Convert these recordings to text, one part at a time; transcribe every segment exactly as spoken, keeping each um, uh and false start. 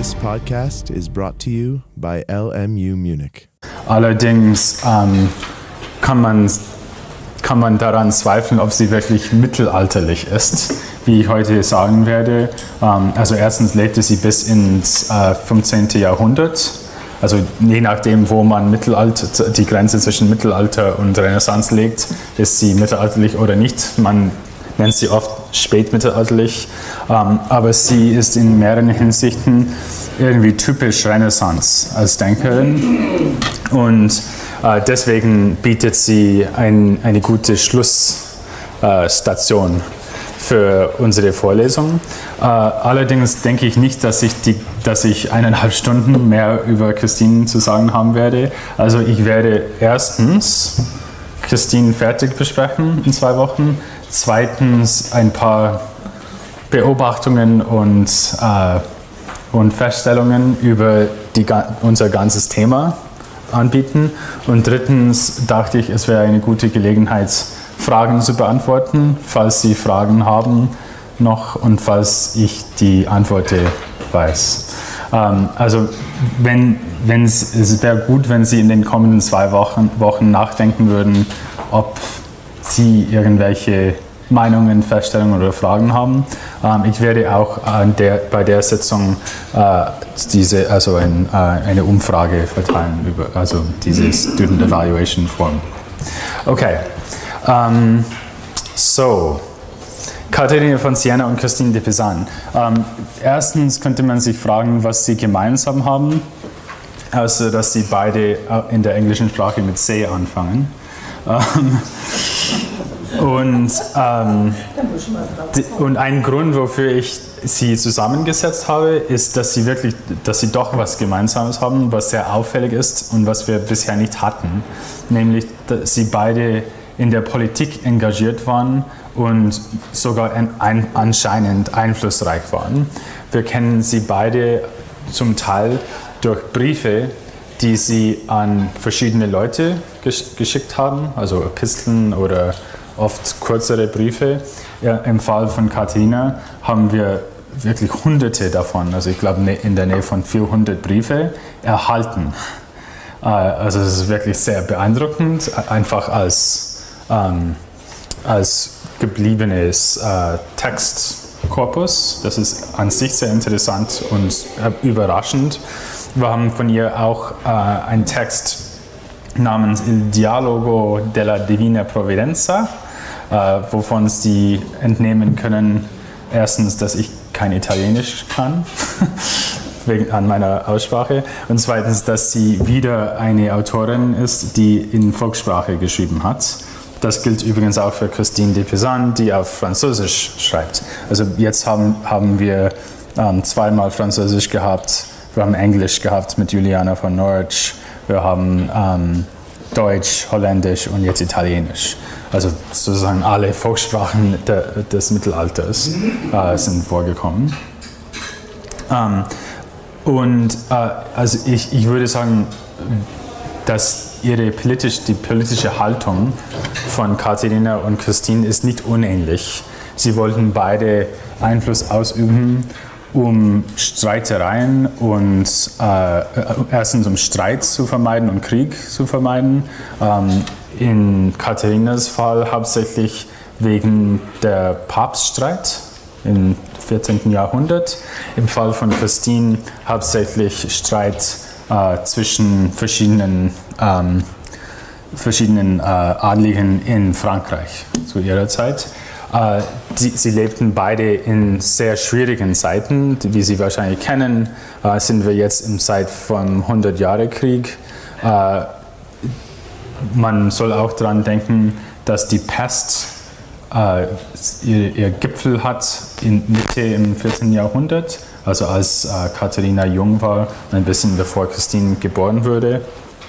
This podcast is brought to you by L M U Munich. Allerdings ähm, kann man, kann man daran zweifeln, ob sie wirklich mittelalterlich ist, wie ich heute sagen werde. Ähm, also erstens lebte sie bis ins äh, fünfzehnten Jahrhundert. Also je nachdem, wo man Mittelalter, die Grenze zwischen Mittelalter und Renaissance legt, ist sie mittelalterlich oder nicht. Man nennt sie oft spätmittelalterlich, ähm, aber sie ist in mehreren Hinsichten irgendwie typisch Renaissance als Denkerin und äh, deswegen bietet sie ein, eine gute Schlussstation äh, für unsere Vorlesung. Äh, allerdings denke ich nicht, dass ich, die, dass ich eineinhalb Stunden mehr über Christine zu sagen haben werde. Also ich werde erstens Christine fertig besprechen in zwei Wochen. Zweitens ein paar Beobachtungen und, äh, und Feststellungen über die, unser ganzes Thema anbieten. Und drittens dachte ich, es wäre eine gute Gelegenheit, Fragen zu beantworten, falls Sie Fragen haben noch und falls ich die Antworten weiß. Ähm, also wenn, wenn es, es wäre gut, wenn Sie in den kommenden zwei Wochen, Wochen nachdenken würden, ob Sie irgendwelche Meinungen, Feststellungen oder Fragen haben. Ähm, ich werde auch an der, bei der Sitzung äh, diese, also ein, äh, eine Umfrage verteilen, über, also diese Student Evaluation Form. Okay, um, so, Katharina von Siena und Christine de Pizan. Ähm, erstens könnte man sich fragen, was sie gemeinsam haben, außer dass sie beide in der englischen Sprache mit C anfangen. Ähm, und, ähm, die, und ein Grund, wofür ich sie zusammengesetzt habe, ist, dass sie wirklich, dass sie doch was Gemeinsames haben, was sehr auffällig ist und was wir bisher nicht hatten, nämlich, dass sie beide in der Politik engagiert waren und sogar ein, anscheinend einflussreich waren. Wir kennen sie beide zum Teil durch Briefe, die sie an verschiedene Leute gesch- geschickt haben, also Episteln oder oft kürzere Briefe. Ja, im Fall von Katharina haben wir wirklich hunderte davon, also ich glaube in der Nähe von vierhundert Briefe erhalten. Äh, also es ist wirklich sehr beeindruckend, einfach als ähm, als gebliebenes äh, Textkorpus. Das ist an sich sehr interessant und äh, überraschend. Wir haben von ihr auch äh, einen Text namens Il Dialogo della Divina Provvidenza, äh, wovon Sie entnehmen können, erstens, dass ich kein Italienisch kann, wegen an meiner Aussprache, und zweitens, dass sie wieder eine Autorin ist, die in Volkssprache geschrieben hat. Das gilt übrigens auch für Christine de Pizan, die auf Französisch schreibt. Also jetzt haben, haben wir ähm, zweimal Französisch gehabt, wir haben Englisch gehabt mit Juliana von Norwich, wir haben ähm, Deutsch, Holländisch und jetzt Italienisch. Also sozusagen alle Volkssprachen de, des Mittelalters äh, sind vorgekommen. Ähm, und äh, also ich, ich würde sagen, dass ihre politisch, die politische Haltung von Katharina und Christine ist nicht unähnlich. Sie wollten beide Einfluss ausüben, um Streitereien und äh, erstens um Streit zu vermeiden und Krieg zu vermeiden. Ähm, in Katharinas Fall hauptsächlich wegen der Papststreit im vierzehnten Jahrhundert. Im Fall von Christine hauptsächlich Streit äh, zwischen verschiedenen ähm, verschiedenen äh, Adligen in Frankreich zu ihrer Zeit. Äh, die, sie lebten beide in sehr schwierigen Zeiten, wie Sie wahrscheinlich kennen. Äh, sind wir jetzt im Zeit vom hundert-Jahre-Krieg. Äh, man soll auch daran denken, dass die Pest äh, ihr, ihr Gipfel hat in Mitte im vierzehnten Jahrhundert, also als äh, Katharina jung war, ein bisschen bevor Christine geboren wurde.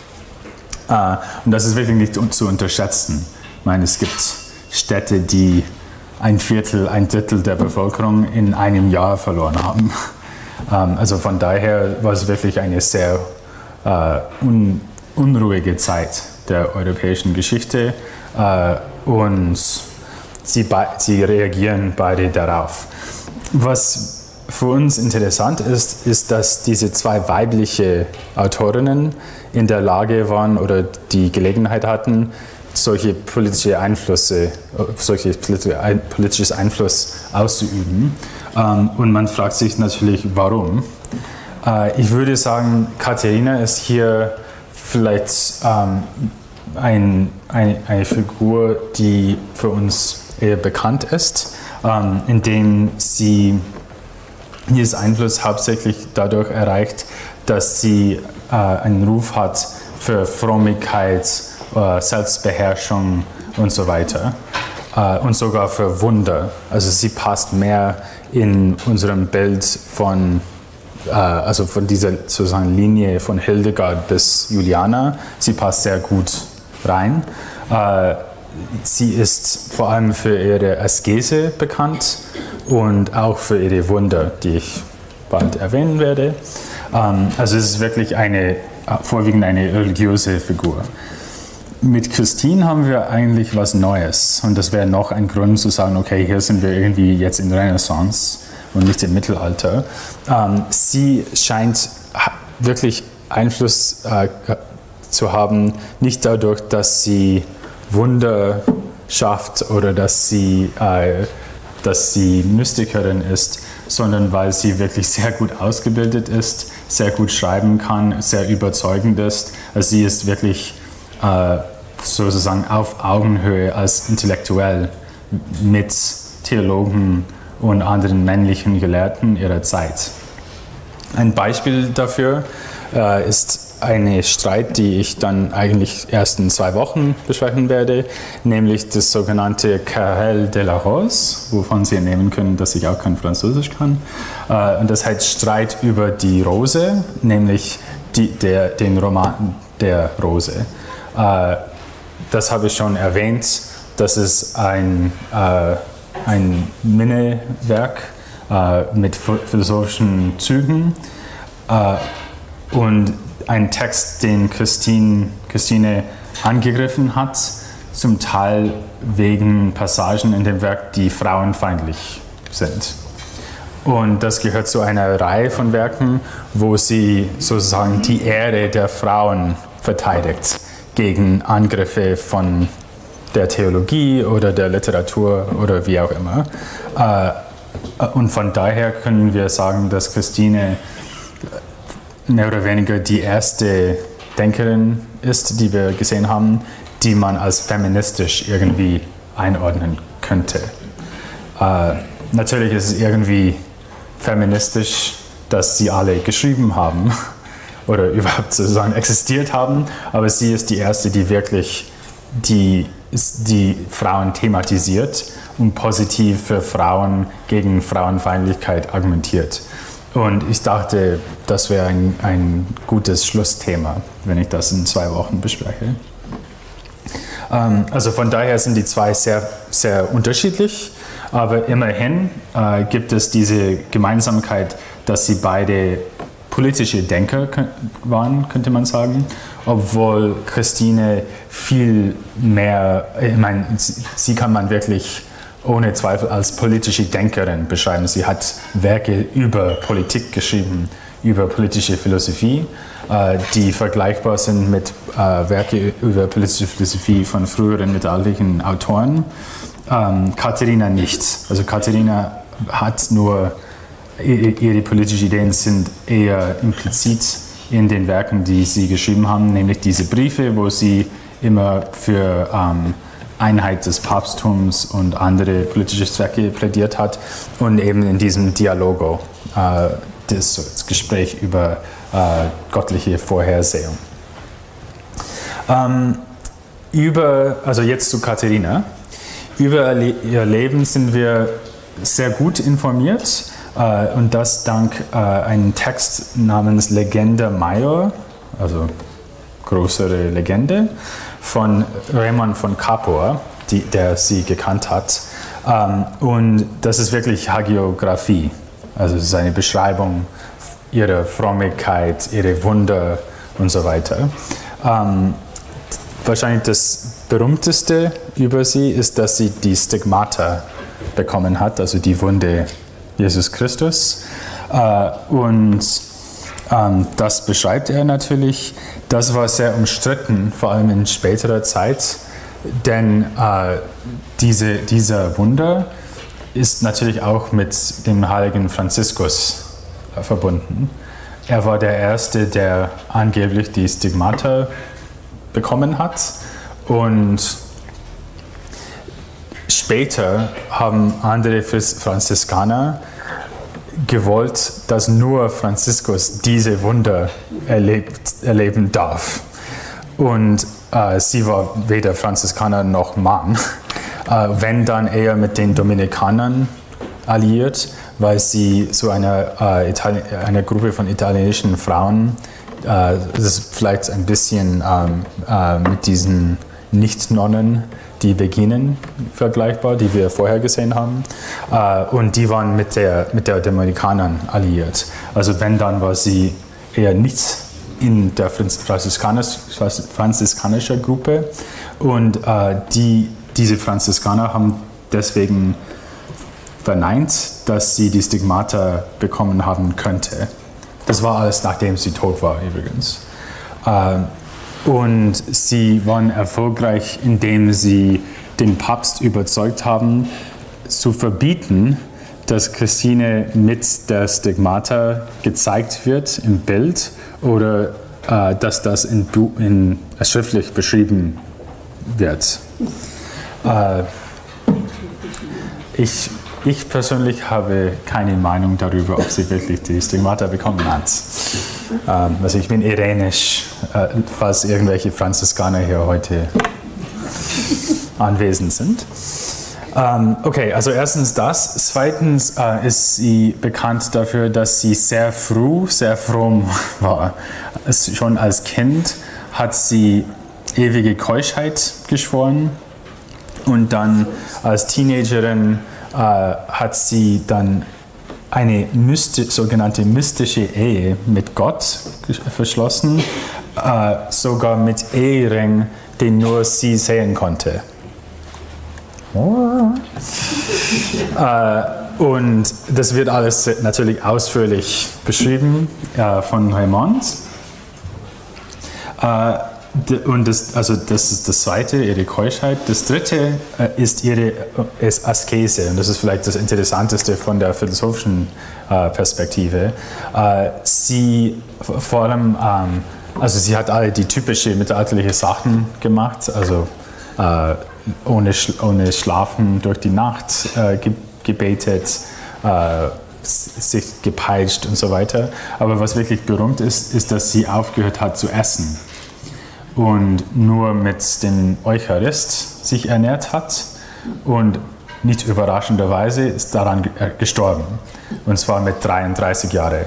Uh, und das ist wirklich nicht zu unterschätzen. Ich meine, es gibt Städte, die ein Viertel, ein Drittel der Bevölkerung in einem Jahr verloren haben. Um, also von daher war es wirklich eine sehr uh, un, unruhige Zeit der europäischen Geschichte uh, und sie, sie reagieren beide darauf. Was für uns interessant ist, ist, dass diese zwei weibliche Autorinnen in der Lage waren oder die Gelegenheit hatten, solche politische Einflüsse, solche politisches Einfluss auszuüben. Und man fragt sich natürlich, warum. Ich würde sagen, Katharina ist hier vielleicht ähm, ein, eine, eine Figur, die für uns eher bekannt ist, ähm, indem sie diesen Einfluss hauptsächlich dadurch erreicht, dass sie äh, einen Ruf hat für Frömmigkeit, äh, Selbstbeherrschung und so weiter äh, und sogar für Wunder. Also sie passt mehr in unserem Bild von also von dieser sozusagen Linie von Hildegard bis Juliana. Sie passt sehr gut rein. Sie ist vor allem für ihre Askese bekannt und auch für ihre Wunder, die ich bald erwähnen werde. Also es ist wirklich eine, vorwiegend eine religiöse Figur. Mit Christine haben wir eigentlich was Neues und das wäre noch ein Grund zu sagen, okay, hier sind wir irgendwie jetzt in Renaissance und nicht im Mittelalter. Ähm, sie scheint wirklich Einfluss äh, zu haben, nicht dadurch, dass sie Wunder schafft oder dass sie, äh, dass sie Mystikerin ist, sondern weil sie wirklich sehr gut ausgebildet ist, sehr gut schreiben kann, sehr überzeugend ist. Also sie ist wirklich äh, sozusagen auf Augenhöhe als intellektuell mit Theologen und anderen männlichen Gelehrten ihrer Zeit. Ein Beispiel dafür äh, ist eine Streit, die ich dann eigentlich erst in zwei Wochen besprechen werde, nämlich das sogenannte Querelle de la Rose, wovon Sie nehmen können, dass ich auch kein Französisch kann. Äh, und das heißt Streit über die Rose, nämlich die, der, den Roman der Rose. Äh, das habe ich schon erwähnt, das ist ein äh, ein Minnewerk äh, mit philosophischen Zügen äh, und ein Text, den Christine, Christine angegriffen hat, zum Teil wegen Passagen in dem Werk, die frauenfeindlich sind. Und das gehört zu einer Reihe von Werken, wo sie sozusagen die Ehre der Frauen verteidigt gegen Angriffe von der Theologie oder der Literatur oder wie auch immer. Und von daher können wir sagen, dass Christine mehr oder weniger die erste Denkerin ist, die wir gesehen haben, die man als feministisch irgendwie einordnen könnte. Natürlich ist es irgendwie feministisch, dass sie alle geschrieben haben oder überhaupt sozusagen existiert haben, aber sie ist die erste, die wirklich die die Frauen thematisiert und positiv für Frauen gegen Frauenfeindlichkeit argumentiert. Und ich dachte, das wäre ein, ein gutes Schlussthema, wenn ich das in zwei Wochen bespreche. Ähm, also von daher sind die zwei sehr, sehr unterschiedlich, aber immerhin äh, gibt es diese Gemeinsamkeit, dass sie beide politische Denker waren, könnte man sagen, obwohl Christine viel mehr, ich meine, sie kann man wirklich ohne Zweifel als politische Denkerin beschreiben. Sie hat Werke über Politik geschrieben, über politische Philosophie, äh, die vergleichbar sind mit äh, Werken über politische Philosophie von früheren mittelalterlichen Autoren. Ähm, Katharina nicht. Also Katharina hat nur, ihre politischen Ideen sind eher implizit in den Werken, die sie geschrieben haben, nämlich diese Briefe, wo sie immer für ähm, Einheit des Papsttums und andere politische Zwecke plädiert hat und eben in diesem Dialogo, äh, das, das Gespräch über äh, göttliche Vorhersehung. Ähm, über, also jetzt zu Katharina. Über ihr Leben sind wir sehr gut informiert. Uh, und das dank uh, einem Text namens Legenda Major, also größere Legende, von Raymond von Capua, die, der sie gekannt hat. Um, und das ist wirklich Hagiographie, also es ist eine Beschreibung ihrer Frömmigkeit, ihre Wunder und so weiter. Um, wahrscheinlich das berühmteste über sie ist, dass sie die Stigmata bekommen hat, also die Wunde Jesus Christus. Äh, und ähm, das beschreibt er natürlich. Das war sehr umstritten, vor allem in späterer Zeit, denn äh, diese, dieser Wunder ist natürlich auch mit dem heiligen Franziskus äh, verbunden. Er war der Erste, der angeblich die Stigmata bekommen hat. Und später haben andere Franziskaner gewollt, dass nur Franziskus diese Wunder erlebt, erleben darf. Und äh, sie war weder Franziskaner noch Mann. Äh, wenn dann eher mit den Dominikanern alliert, weil sie so eine, äh, Itali- eine Gruppe von italienischen Frauen, äh, das ist vielleicht ein bisschen ähm, äh, mit diesen Nicht-Nonnen, die beginnen, vergleichbar, die wir vorher gesehen haben. Äh, und die waren mit der, mit der Dominikanern alliiert. Also wenn, dann war sie eher nicht in der franziskanischen Gruppe. Und äh, die, diese Franziskaner haben deswegen verneint, dass sie die Stigmata bekommen haben könnte. Das war alles, nachdem sie tot war übrigens. Äh, Und sie waren erfolgreich, indem sie den Papst überzeugt haben, zu verbieten, dass Christine mit der Stigmata gezeigt wird im Bild oder äh, dass das in, in, äh, schriftlich beschrieben wird. Äh, ich, ich persönlich habe keine Meinung darüber, ob sie wirklich die Stigmata bekommen hat. Ähm, also ich bin irenisch, äh, falls irgendwelche Franziskaner hier heute anwesend sind. Ähm, okay, also erstens das. Zweitens äh, ist sie bekannt dafür, dass sie sehr früh, sehr fromm war. Es, schon als Kind hat sie ewige Keuschheit geschworen und dann als Teenagerin äh, hat sie dann eine mysti- sogenannte mystische Ehe mit Gott verschlossen, äh, sogar mit Ehering, den nur sie sehen konnte. äh, und das wird alles natürlich ausführlich beschrieben äh, von Raymond. Äh, Und das, also das ist das Zweite, ihre Keuschheit. Das Dritte äh, ist ihre ist Askese. Und das ist vielleicht das Interessanteste von der philosophischen äh, Perspektive. Äh, sie vor allem, ähm, also sie hat alle die typischen mittelalterlichen Sachen gemacht, also äh, ohne, ohne Schlafen durch die Nacht äh, ge gebetet, äh, sich gepeitscht und so weiter. Aber was wirklich berühmt ist, ist, dass sie aufgehört hat zu essen und nur mit dem Eucharist sich ernährt hat und nicht überraschenderweise ist daran gestorben, und zwar mit dreiunddreißig Jahren.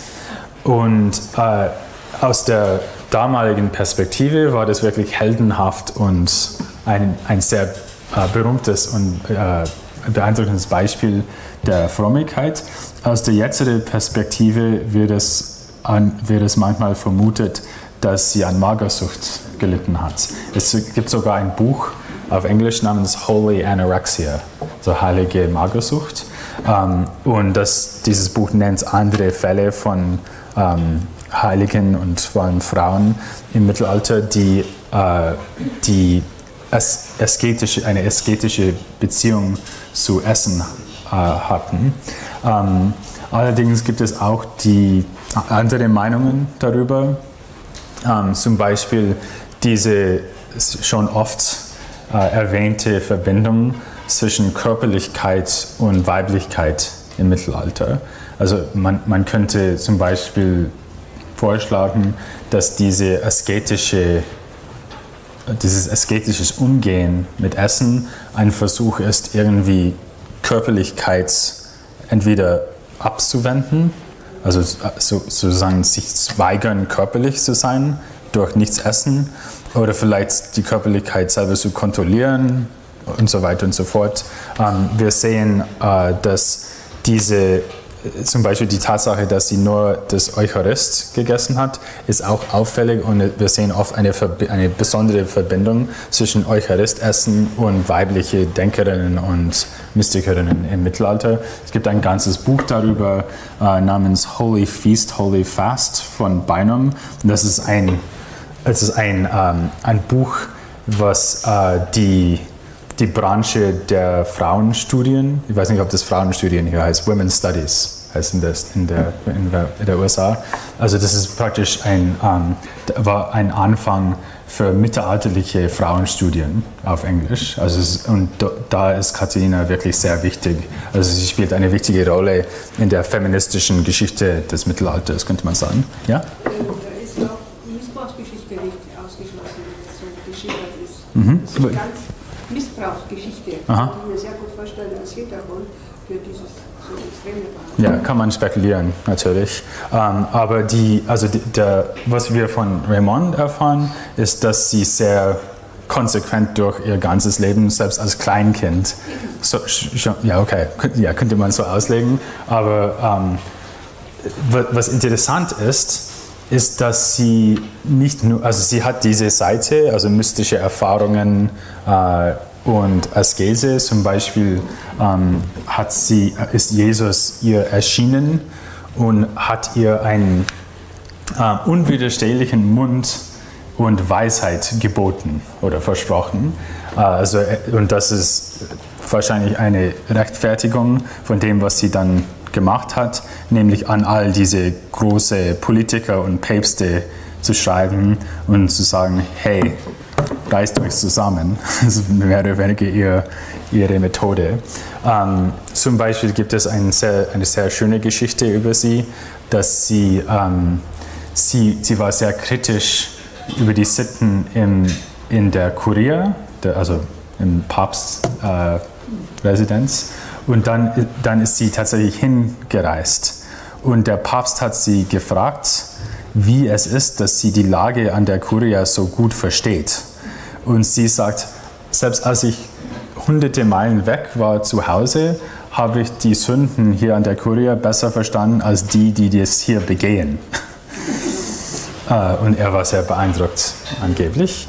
Und äh, aus der damaligen Perspektive war das wirklich heldenhaft und ein, ein sehr äh, berühmtes und äh, beeindruckendes Beispiel der Frömmigkeit. Aus der jetzigen Perspektive wird es, an, wird es manchmal vermutet, dass sie an Magersucht gelitten hat. Es gibt sogar ein Buch auf Englisch namens Holy Anorexia, also heilige Magersucht. Ähm, und das, dieses Buch nennt andere Fälle von ähm, Heiligen und vor allem Frauen im Mittelalter, die, äh, die as asketische, eine asketische Beziehung zu Essen äh, hatten. Ähm, allerdings gibt es auch die andere Meinungen darüber. Ähm, zum Beispiel diese schon oft äh, erwähnte Verbindung zwischen Körperlichkeit und Weiblichkeit im Mittelalter. Also man, man könnte zum Beispiel vorschlagen, dass diese asketische, dieses asketisches Umgehen mit Essen ein Versuch ist, irgendwie Körperlichkeit entweder abzuwenden, also sozusagen sich weigern, körperlich zu sein durch nichts essen, oder vielleicht die Körperlichkeit selber zu kontrollieren und so weiter und so fort. Ähm, wir sehen, äh, dass diese zum Beispiel die Tatsache, dass sie nur das Eucharist gegessen hat, ist auch auffällig und wir sehen oft eine, eine besondere Verbindung zwischen Eucharistessen und weibliche Denkerinnen und Mystikerinnen im Mittelalter. Es gibt ein ganzes Buch darüber äh, namens Holy Feast, Holy Fast von Bynum. Und das ist ein, das ist ein, ähm, ein Buch, was äh, die die Branche der Frauenstudien, ich weiß nicht, ob das Frauenstudien hier heißt, Women's Studies heißt in der, in der, in der, in der U S A. Also das ist praktisch ein, ähm, war ein Anfang für mittelalterliche Frauenstudien auf Englisch. Also es, und da ist Katharina wirklich sehr wichtig. Also sie spielt eine wichtige Rolle in der feministischen Geschichte des Mittelalters, könnte man sagen. Ja? Da ist auch Missbrauchsgeschichte nicht ausgeschlossen, wenn es so geschildert ist. Mhm. Das ist eine ganz Missbrauchsgeschichte. Aha. Ich kann mir sehr gut vorstellen als Hintergrund für dieses so extreme Wahn. Ja, kann man spekulieren, natürlich. Ähm, aber die, also die, der, was wir von Raymond erfahren, ist, dass sie sehr konsequent durch ihr ganzes Leben, selbst als Kleinkind, so, schon, ja, okay, ja, könnte man so auslegen, aber ähm, was interessant ist, ist, dass sie nicht nur, also sie hat diese Seite, also mystische Erfahrungen äh, und Askese, zum Beispiel ähm, hat sie, ist Jesus ihr erschienen und hat ihr einen äh, unwiderstehlichen Mund und Weisheit geboten oder versprochen. Äh, also, und das ist wahrscheinlich eine Rechtfertigung von dem, was sie dann gemacht hat, nämlich an all diese großen Politiker und Päpste zu schreiben und zu sagen, hey, reißt euch zusammen. Das ist mehr oder weniger ihr, ihre Methode. Ähm, zum Beispiel gibt es ein sehr, eine sehr schöne Geschichte über sie, dass sie, ähm, sie, sie war sehr kritisch über die Sitten im, in der Kurie, der, also im Papstresidenz. Äh, Und dann, dann ist sie tatsächlich hingereist. Und der Papst hat sie gefragt, wie es ist, dass sie die Lage an der Kurie so gut versteht. Und sie sagt, selbst als ich hunderte Meilen weg war zu Hause, habe ich die Sünden hier an der Kurie besser verstanden als die, die das hier begehen. Und er war sehr beeindruckt, angeblich.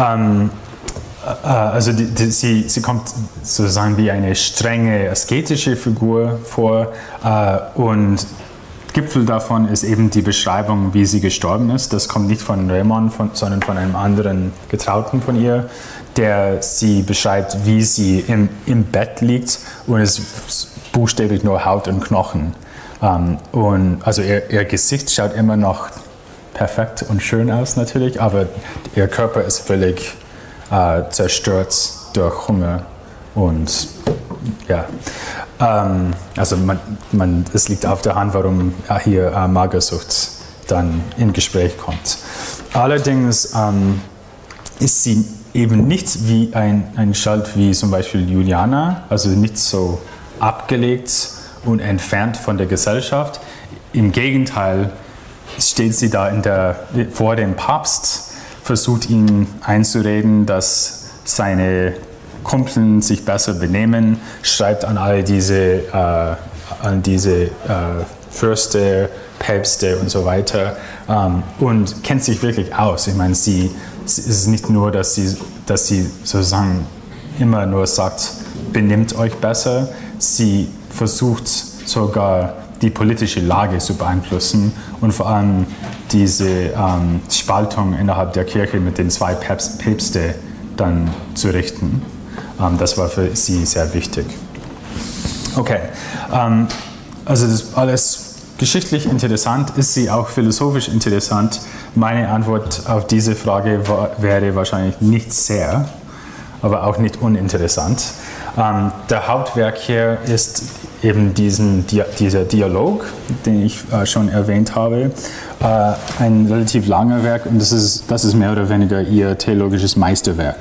Also die, die, sie, sie kommt sozusagen wie eine strenge asketische Figur vor äh, und Gipfel davon ist eben die Beschreibung, wie sie gestorben ist. Das kommt nicht von Raymond, von, sondern von einem anderen Getrauten von ihr, der sie beschreibt, wie sie im, im Bett liegt und es ist buchstäblich nur Haut und Knochen. Ähm, und also ihr, ihr Gesicht schaut immer noch perfekt und schön aus natürlich, aber ihr Körper ist völlig Äh, zerstört durch Hunger und ja, ähm, also man, man, es liegt auf der Hand, warum hier äh, Magersucht dann in Gespräch kommt. Allerdings ähm, ist sie eben nicht wie ein, ein Schalt wie zum Beispiel Juliana, also nicht so abgelegt und entfernt von der Gesellschaft. Im Gegenteil steht sie da in der, vor dem Papst, versucht ihn einzureden, dass seine Kumpeln sich besser benehmen, schreibt an all diese, äh, an diese äh, Fürste, Päpste und so weiter ähm, und kennt sich wirklich aus. Ich meine, sie, es ist nicht nur, dass sie, dass sie sozusagen immer nur sagt, benimmt euch besser, sie versucht sogar die politische Lage zu beeinflussen und vor allem diese ähm, Spaltung innerhalb der Kirche mit den zwei Päpst, Päpste dann zu richten. Ähm, das war für sie sehr wichtig. Okay, ähm, also das ist alles geschichtlich interessant, ist sie auch philosophisch interessant? Meine Antwort auf diese Frage war, wäre wahrscheinlich nicht sehr, aber auch nicht uninteressant. Ähm, der Hauptwerk hier ist eben diesen, dieser Dialog, den ich äh, schon erwähnt habe, äh, ein relativ langer Werk und das ist, das ist mehr oder weniger ihr theologisches Meisterwerk.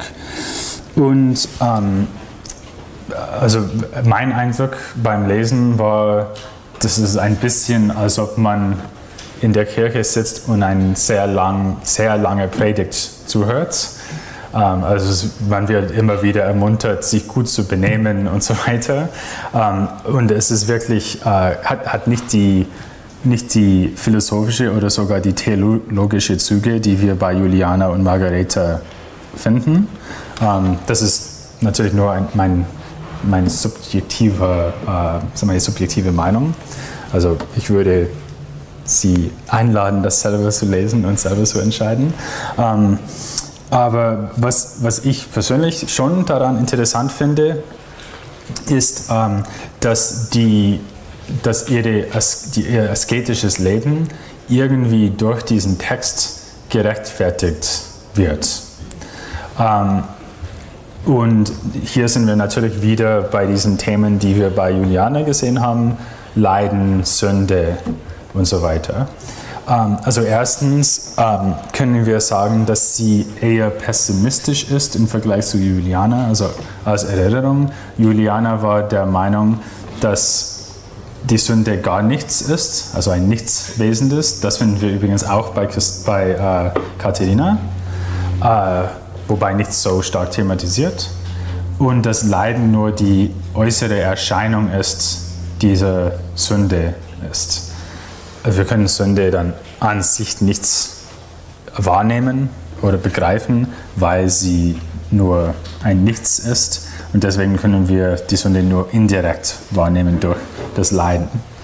Und ähm, also mein Eindruck beim Lesen war, das ist ein bisschen, als ob man in der Kirche sitzt und eine sehr, lang, sehr lange Predigt zuhört. Ähm, also man wird immer wieder ermuntert, sich gut zu benehmen und so weiter. Ähm, und es ist wirklich, äh, hat, hat nicht die, nicht die philosophische oder sogar die theologische Züge, die wir bei Juliana und Margareta finden. Ähm, das ist natürlich nur ein, mein, meine subjektive, äh, sagen wir, subjektive Meinung. Also ich würde Sie einladen, das selber zu lesen und selber zu entscheiden. Ähm, aber was, was ich persönlich schon daran interessant finde, ist, ähm, dass, die, dass ihre, die, ihr asketisches Leben irgendwie durch diesen Text gerechtfertigt wird. Ähm, und hier sind wir natürlich wieder bei diesen Themen, die wir bei Juliana gesehen haben: Leiden, Sünde und so weiter. Also erstens ähm, können wir sagen, dass sie eher pessimistisch ist im Vergleich zu Juliana. Also als Erinnerung, Juliana war der Meinung, dass die Sünde gar nichts ist, also ein Nichtswesen ist. Das finden wir übrigens auch bei, bei äh, Katharina, äh, wobei nicht so stark thematisiert. Und das Leiden nur die äußere Erscheinung ist, dieser Sünde ist. Also wir können Sünde dann an sich nichts wahrnehmen oder begreifen, weil sie nur ein Nichts ist. Und deswegen können wir die Sünde nur indirekt wahrnehmen durch das Leiden.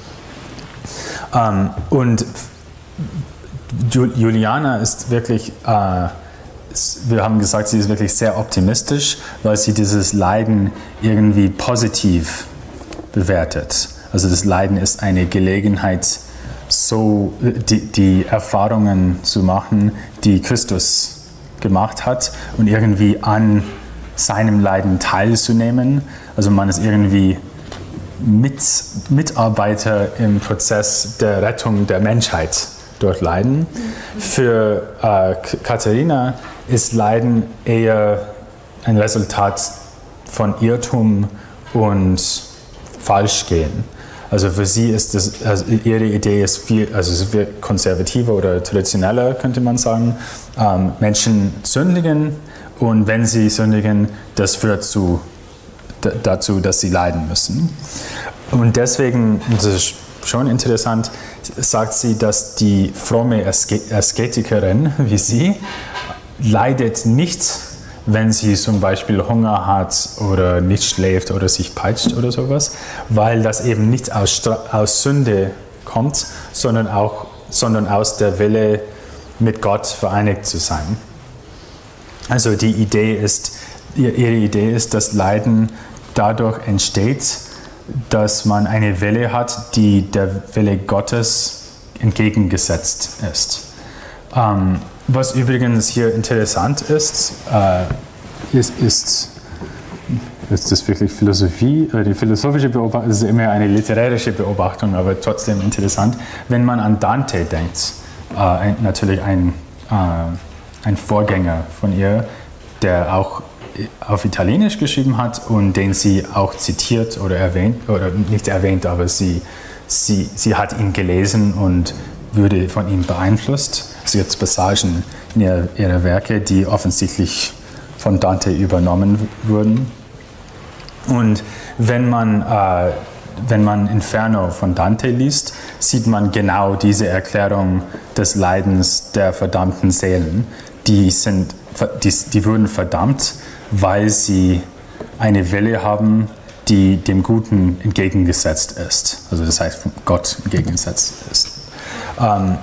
Ähm, und Juliana ist wirklich, äh, wir haben gesagt, sie ist wirklich sehr optimistisch, weil sie dieses Leiden irgendwie positiv bewertet. Also das Leiden ist eine Gelegenheit, so die, die Erfahrungen zu machen, die Christus gemacht hat, und irgendwie an seinem Leiden teilzunehmen. Also man ist irgendwie mit, Mitarbeiter im Prozess der Rettung der Menschheit durch Leiden. Für äh, Katharina ist Leiden eher ein Resultat von Irrtum und Falschgehen. Also für sie ist das, also ihre Idee ist viel, also es wird konservativer oder traditioneller, könnte man sagen. Ähm, Menschen sündigen, und wenn sie sündigen, das führt zu, dazu, dass sie leiden müssen. Und deswegen, das ist schon interessant, sagt sie, dass die fromme Asketikerin wie sie leidet nicht, wenn sie zum Beispiel Hunger hat oder nicht schläft oder sich peitscht oder sowas, weil das eben nicht aus, aus Sünde kommt, sondern, auch, sondern aus der Wille, mit Gott vereinigt zu sein. Also die Idee ist, ihre Idee ist, dass Leiden dadurch entsteht, dass man eine Wille hat, die der Wille Gottes entgegengesetzt ist. Ähm, Was übrigens hier interessant ist, äh, ist, ist, ist das wirklich Philosophie, äh, die philosophische Beobachtung, das ist immer eine literarische Beobachtung, aber trotzdem interessant, wenn man an Dante denkt, äh, ein, natürlich ein, äh, ein Vorgänger von ihr, der auch auf Italienisch geschrieben hat und den sie auch zitiert oder erwähnt, oder nicht erwähnt, aber sie, sie, sie hat ihn gelesen und wurde von ihm beeinflusst. Es gibt Passagen in ihrer, ihrer Werke, die offensichtlich von Dante übernommen wurden. Und wenn man, äh, wenn man Inferno von Dante liest, sieht man genau diese Erklärung des Leidens der verdammten Seelen. Die, sind, die, die wurden verdammt, weil sie eine Wille haben, die dem Guten entgegengesetzt ist. Also das heißt, Gott entgegengesetzt ist. Ähm,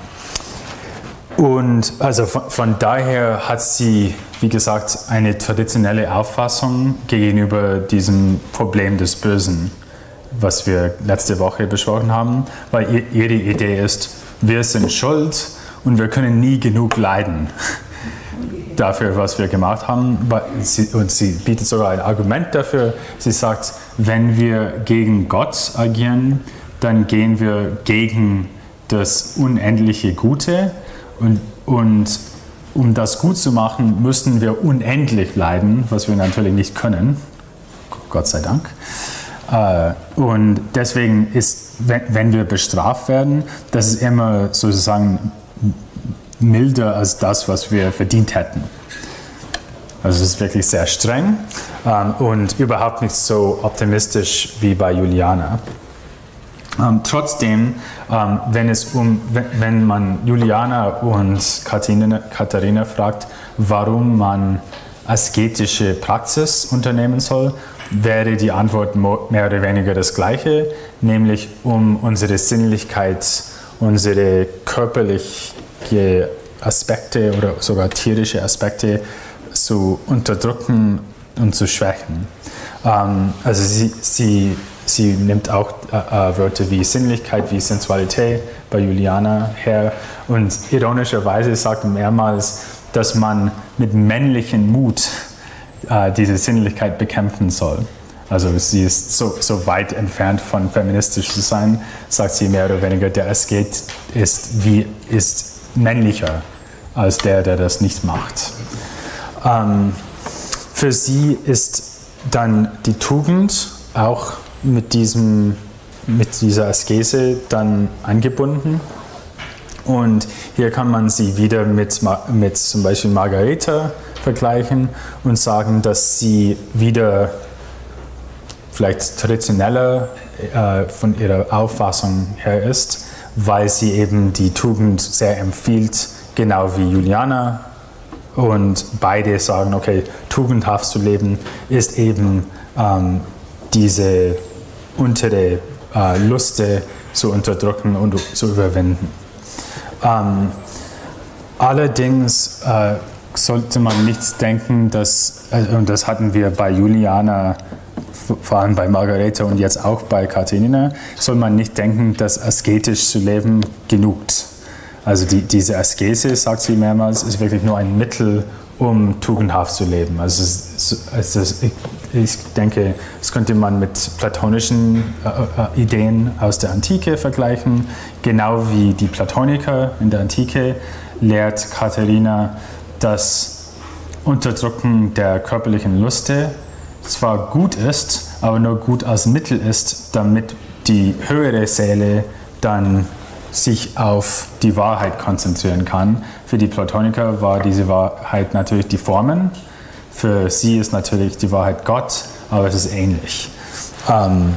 Und also von, von daher hat sie, wie gesagt, eine traditionelle Auffassung gegenüber diesem Problem des Bösen, was wir letzte Woche besprochen haben, weil ihre Idee ist, wir sind schuld und wir können nie genug leiden dafür, was wir gemacht haben. Und sie bietet sogar ein Argument dafür. Sie sagt, wenn wir gegen Gott agieren, dann gehen wir gegen das unendliche Gute. Und, und um das gut zu machen, müssen wir unendlich leiden, was wir natürlich nicht können, Gott sei Dank. Und deswegen ist, wenn wir bestraft werden, das ist immer sozusagen milder als das, was wir verdient hätten. Also es ist wirklich sehr streng ähm, und überhaupt nicht so optimistisch wie bei Juliana. Ähm, trotzdem, ähm, wenn, es um, wenn, wenn man Juliana und Katharina, Katharina fragt, warum man asketische Praxis unternehmen soll, wäre die Antwort mehr oder weniger das Gleiche, nämlich um unsere Sinnlichkeit, unsere körperlichen Aspekte oder sogar tierische Aspekte zu unterdrücken und zu schwächen. Ähm, also sie, sie, sie nimmt auch äh, äh, Wörter wie Sinnlichkeit, wie Sensualität bei Juliana her und ironischerweise sagt mehrmals, dass man mit männlichem Mut äh, diese Sinnlichkeit bekämpfen soll. Also sie ist so, so weit entfernt von feministisch zu sein, sagt sie mehr oder weniger, der Asket ist, wie, ist männlicher als der, der das nicht macht. Ähm, für sie ist dann die Tugend auch mit, diesem, mit dieser Askese dann angebunden. Und hier kann man sie wieder mit, mit zum Beispiel Margareta vergleichen und sagen, dass sie wieder vielleicht traditioneller äh, von ihrer Auffassung her ist, weil sie eben die Tugend sehr empfiehlt, genau wie Juliana. Und beide sagen, okay, tugendhaft zu leben ist eben ähm, diese untere äh, Luste zu unterdrücken und zu überwinden. Ähm, allerdings äh, sollte man nicht denken, dass, äh, und das hatten wir bei Juliana, vor allem bei Margareta und jetzt auch bei Katharina, soll man nicht denken, dass asketisch zu leben genügt. Also die, diese Askese, sagt sie mehrmals, ist wirklich nur ein Mittel, um tugendhaft zu leben. Also, es, es, es, ich, ich denke, das könnte man mit platonischen äh, Ideen aus der Antike vergleichen. Genau wie die Platoniker in der Antike lehrt Katharina, dass Unterdrücken der körperlichen Luste zwar gut ist, aber nur gut als Mittel ist, damit die höhere Seele dann sich auf die Wahrheit konzentrieren kann. Für die Platoniker war diese Wahrheit natürlich die Formen. Für sie ist natürlich die Wahrheit Gott, aber es ist ähnlich. Ähm,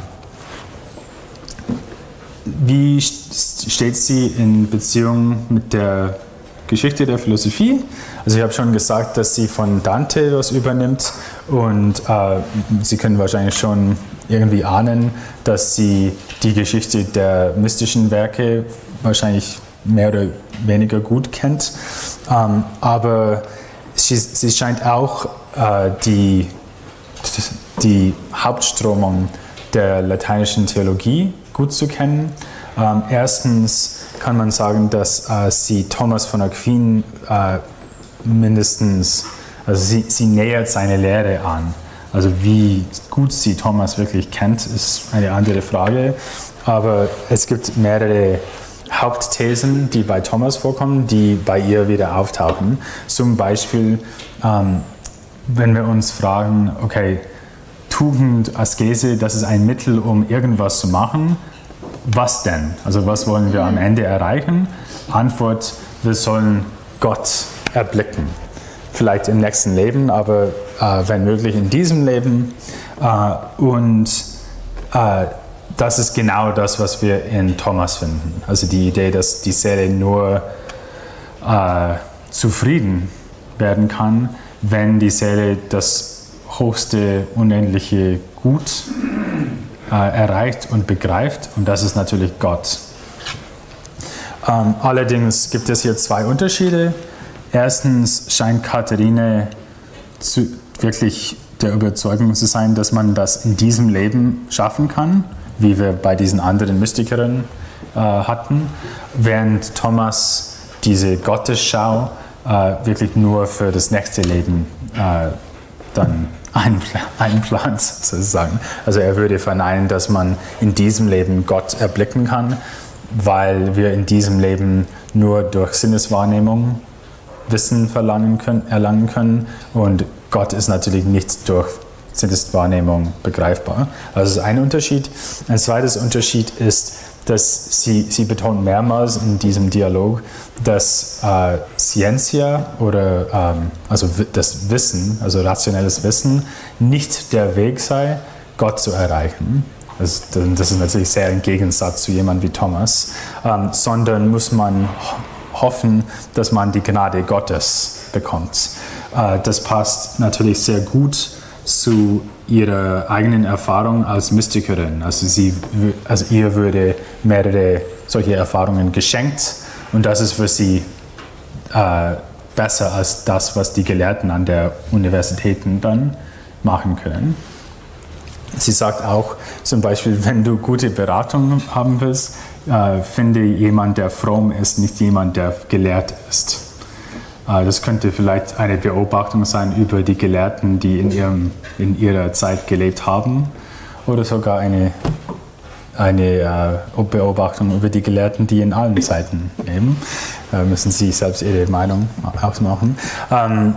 wie steht sie in Beziehung mit der Geschichte der Philosophie? Also ich habe schon gesagt, dass sie von Dante was übernimmt und äh, Sie können wahrscheinlich schon irgendwie ahnen, dass sie die Geschichte der mystischen Werke wahrscheinlich mehr oder weniger gut kennt. Ähm, aber sie, sie scheint auch äh, die, die Hauptströmung der lateinischen Theologie gut zu kennen. Ähm, erstens kann man sagen, dass äh, sie Thomas von Aquin äh, mindestens, also sie, sie nähert seine Lehre an. Also wie gut sie Thomas wirklich kennt, ist eine andere Frage. Aber es gibt mehrere Hauptthesen, die bei Thomas vorkommen, die bei ihr wieder auftauchen. Zum Beispiel, ähm, wenn wir uns fragen, okay, Tugend, Askese, das ist ein Mittel, um irgendwas zu machen. Was denn? Also was wollen wir am Ende erreichen? Antwort, wir sollen Gott erblicken. Vielleicht im nächsten Leben, aber äh, wenn möglich in diesem Leben. Äh, und äh, das ist genau das, was wir in Thomas finden. Also die Idee, dass die Seele nur äh, zufrieden werden kann, wenn die Seele das höchste, unendliche Gut äh, erreicht und begreift. Und das ist natürlich Gott. Ähm, allerdings gibt es hier zwei Unterschiede. Erstens scheint Katharina zu, wirklich der Überzeugung zu sein, dass man das in diesem Leben schaffen kann, wie wir bei diesen anderen Mystikerinnen äh, hatten, während Thomas diese Gottesschau äh, wirklich nur für das nächste Leben äh, dann einpl einplant, sozusagen. Also er würde verneinen, dass man in diesem Leben Gott erblicken kann, weil wir in diesem Leben nur durch Sinneswahrnehmung Wissen verlangen können, erlangen können und Gott ist natürlich nicht durch Sinneswahrnehmung begreifbar. Also das ist ein Unterschied. Ein zweites Unterschied ist, dass sie, sie betont mehrmals in diesem Dialog, dass äh, Scientia oder ähm, also das Wissen, also rationelles Wissen, nicht der Weg sei, Gott zu erreichen. Das, das ist natürlich sehr im Gegensatz zu jemandem wie Thomas, ähm, sondern muss man hoffen, dass man die Gnade Gottes bekommt. Äh, das passt natürlich sehr gut zu ihrer eigenen Erfahrung als Mystikerin. Also, sie, also ihr würde mehrere solche Erfahrungen geschenkt und das ist für sie äh, besser als das, was die Gelehrten an der Universitäten dann machen können. Sie sagt auch zum Beispiel, wenn du gute Beratung haben willst, äh, finde jemand, der fromm ist, nicht jemand, der gelehrt ist. Äh, das könnte vielleicht eine Beobachtung sein über die Gelehrten, die in, ihrem, in ihrer Zeit gelebt haben, oder sogar eine, eine äh, Beobachtung über die Gelehrten, die in allen Zeiten leben. Da äh, müssen sie selbst ihre Meinung ausmachen. Ähm,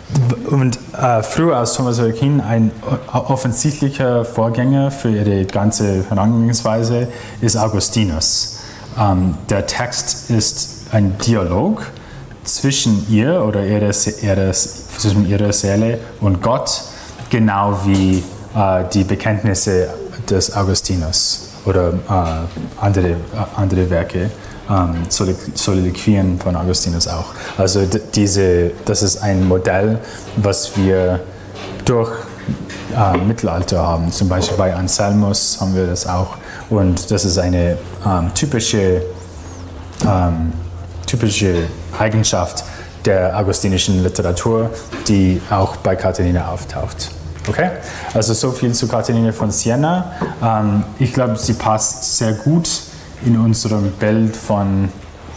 Und äh, früher als Thomas von Aquin ein offensichtlicher Vorgänger für ihre ganze Herangehensweise ist Augustinus. Ähm, der Text ist ein Dialog zwischen ihr oder ihrer, ihrer, zwischen ihrer Seele und Gott, genau wie äh, die Bekenntnisse des Augustinus oder äh, andere, äh, andere Werke. Ähm, Soliloquien von Augustinus auch. Also d- diese, das ist ein Modell, was wir durch äh, Mittelalter haben. Zum Beispiel bei Anselmus haben wir das auch. Und das ist eine ähm, typische, ähm, typische Eigenschaft der augustinischen Literatur, die auch bei Katharina auftaucht. Okay? Also so viel zu Katharina von Siena. Ähm, ich glaube, sie passt sehr gut in unserem Bild von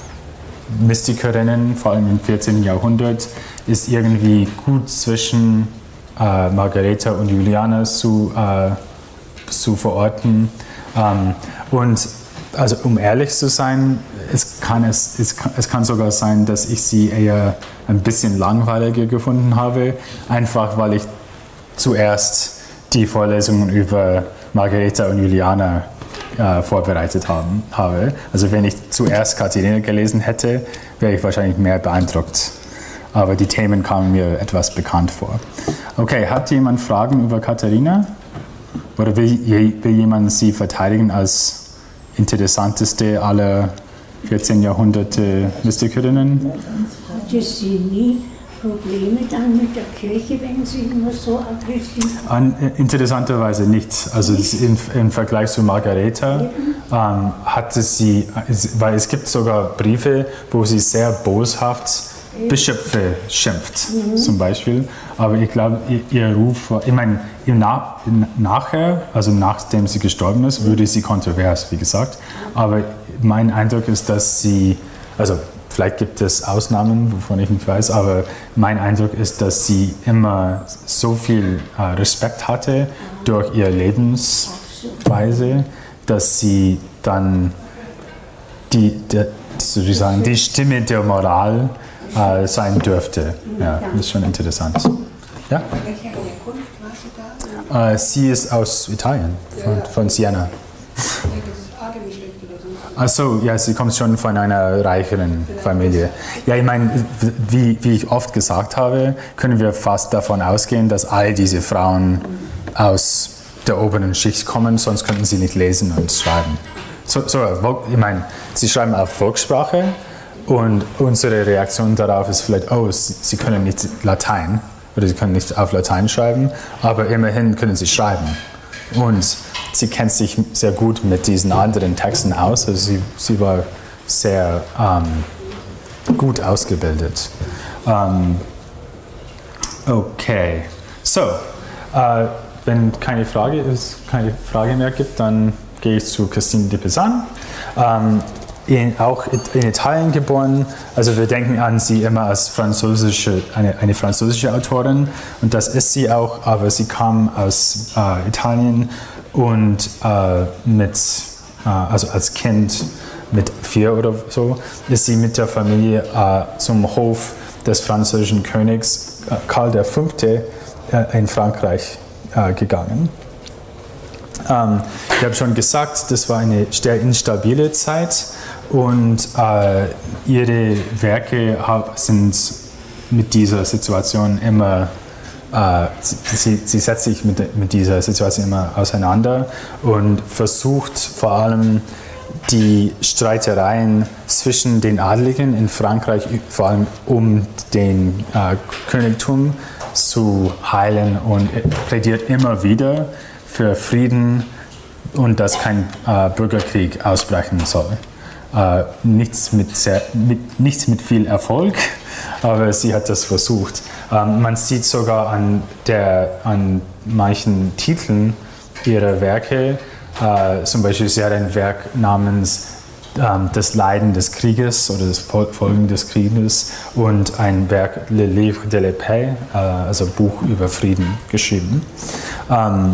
Mystikerinnen, vor allem im vierzehnten Jahrhundert, ist irgendwie gut zwischen äh, Margareta und Juliana zu, äh, zu verorten. Ähm, und also um ehrlich zu sein, es kann, es, es, es kann sogar sein, dass ich sie eher ein bisschen langweiliger gefunden habe, einfach weil ich zuerst die Vorlesungen über Margareta und Juliana Äh, vorbereitet haben, habe. Also wenn ich zuerst Katharina gelesen hätte, wäre ich wahrscheinlich mehr beeindruckt. Aber die Themen kamen mir etwas bekannt vor. Okay, hat jemand Fragen über Katharina? Oder will, will jemand sie verteidigen als interessanteste aller vierzehnten Jahrhunderte Mystikerinnen? Hatte sie nie Probleme dann mit der Kirche, wenn sie immer so aggressiv An, interessanterweise nicht. Also im, im Vergleich zu Margareta ähm, hatte sie, weil es gibt sogar Briefe, wo sie sehr boshaft Bischöfe schimpft, mhm. zum Beispiel. Aber ich glaube, ihr, ihr Ruf war, ich meine, nach, nachher, also nachdem sie gestorben ist, wurde sie kontrovers, wie gesagt. Aber mein Eindruck ist, dass sie, also vielleicht gibt es Ausnahmen, wovon ich nicht weiß, aber mein Eindruck ist, dass sie immer so viel äh, Respekt hatte durch ihre Lebensweise, dass sie dann die, die, sozusagen die Stimme der Moral äh, sein dürfte. Ja, das ist schon interessant. Ja? Welche Herkunft war sie da? Äh, sie ist aus Italien, von, von Siena. Achso, ja, sie kommt schon von einer reicheren Familie. Ja, ich meine, wie, wie ich oft gesagt habe, können wir fast davon ausgehen, dass all diese Frauen aus der oberen Schicht kommen, sonst könnten sie nicht lesen und schreiben. So, so ich meine, sie schreiben auf Volkssprache und unsere Reaktion darauf ist vielleicht, oh, sie, sie können nicht Latein oder sie können nicht auf Latein schreiben, aber immerhin können sie schreiben. Und sie kennt sich sehr gut mit diesen anderen Texten aus. Also sie, sie war sehr ähm, gut ausgebildet. Ähm, okay, so, äh, wenn keine Frage, ist, keine Frage mehr gibt, dann gehe ich zu Christine de Pizan. Ähm, in, auch in Italien geboren. Also wir denken an sie immer als französische, eine, eine französische Autorin und das ist sie auch, aber sie kam aus äh, Italien und äh, mit, äh, also als Kind mit vier oder so, ist sie mit der Familie äh, zum Hof des französischen Königs äh, Karl der Fünfte äh, in Frankreich äh, gegangen. Ähm, ich habe schon gesagt, das war eine sehr instabile Zeit und äh, ihre Werke sind mit dieser Situation immer, äh, sie, sie setzt sich mit, mit dieser Situation immer auseinander und versucht vor allem die Streitereien zwischen den Adligen in Frankreich, vor allem um den äh, Königtum, zu heilen und plädiert immer wieder für Frieden und dass kein äh, Bürgerkrieg ausbrechen soll. Äh, nichts, mit sehr, mit, nichts mit viel Erfolg, aber sie hat das versucht. Ähm, man sieht sogar an, der, an manchen Titeln ihrer Werke, äh, zum Beispiel sie hat ein Werk namens ähm, Das Leiden des Krieges oder das Folgen des Krieges und ein Werk Le Livre de la Paix, äh, also Buch über Frieden, geschrieben. Ähm,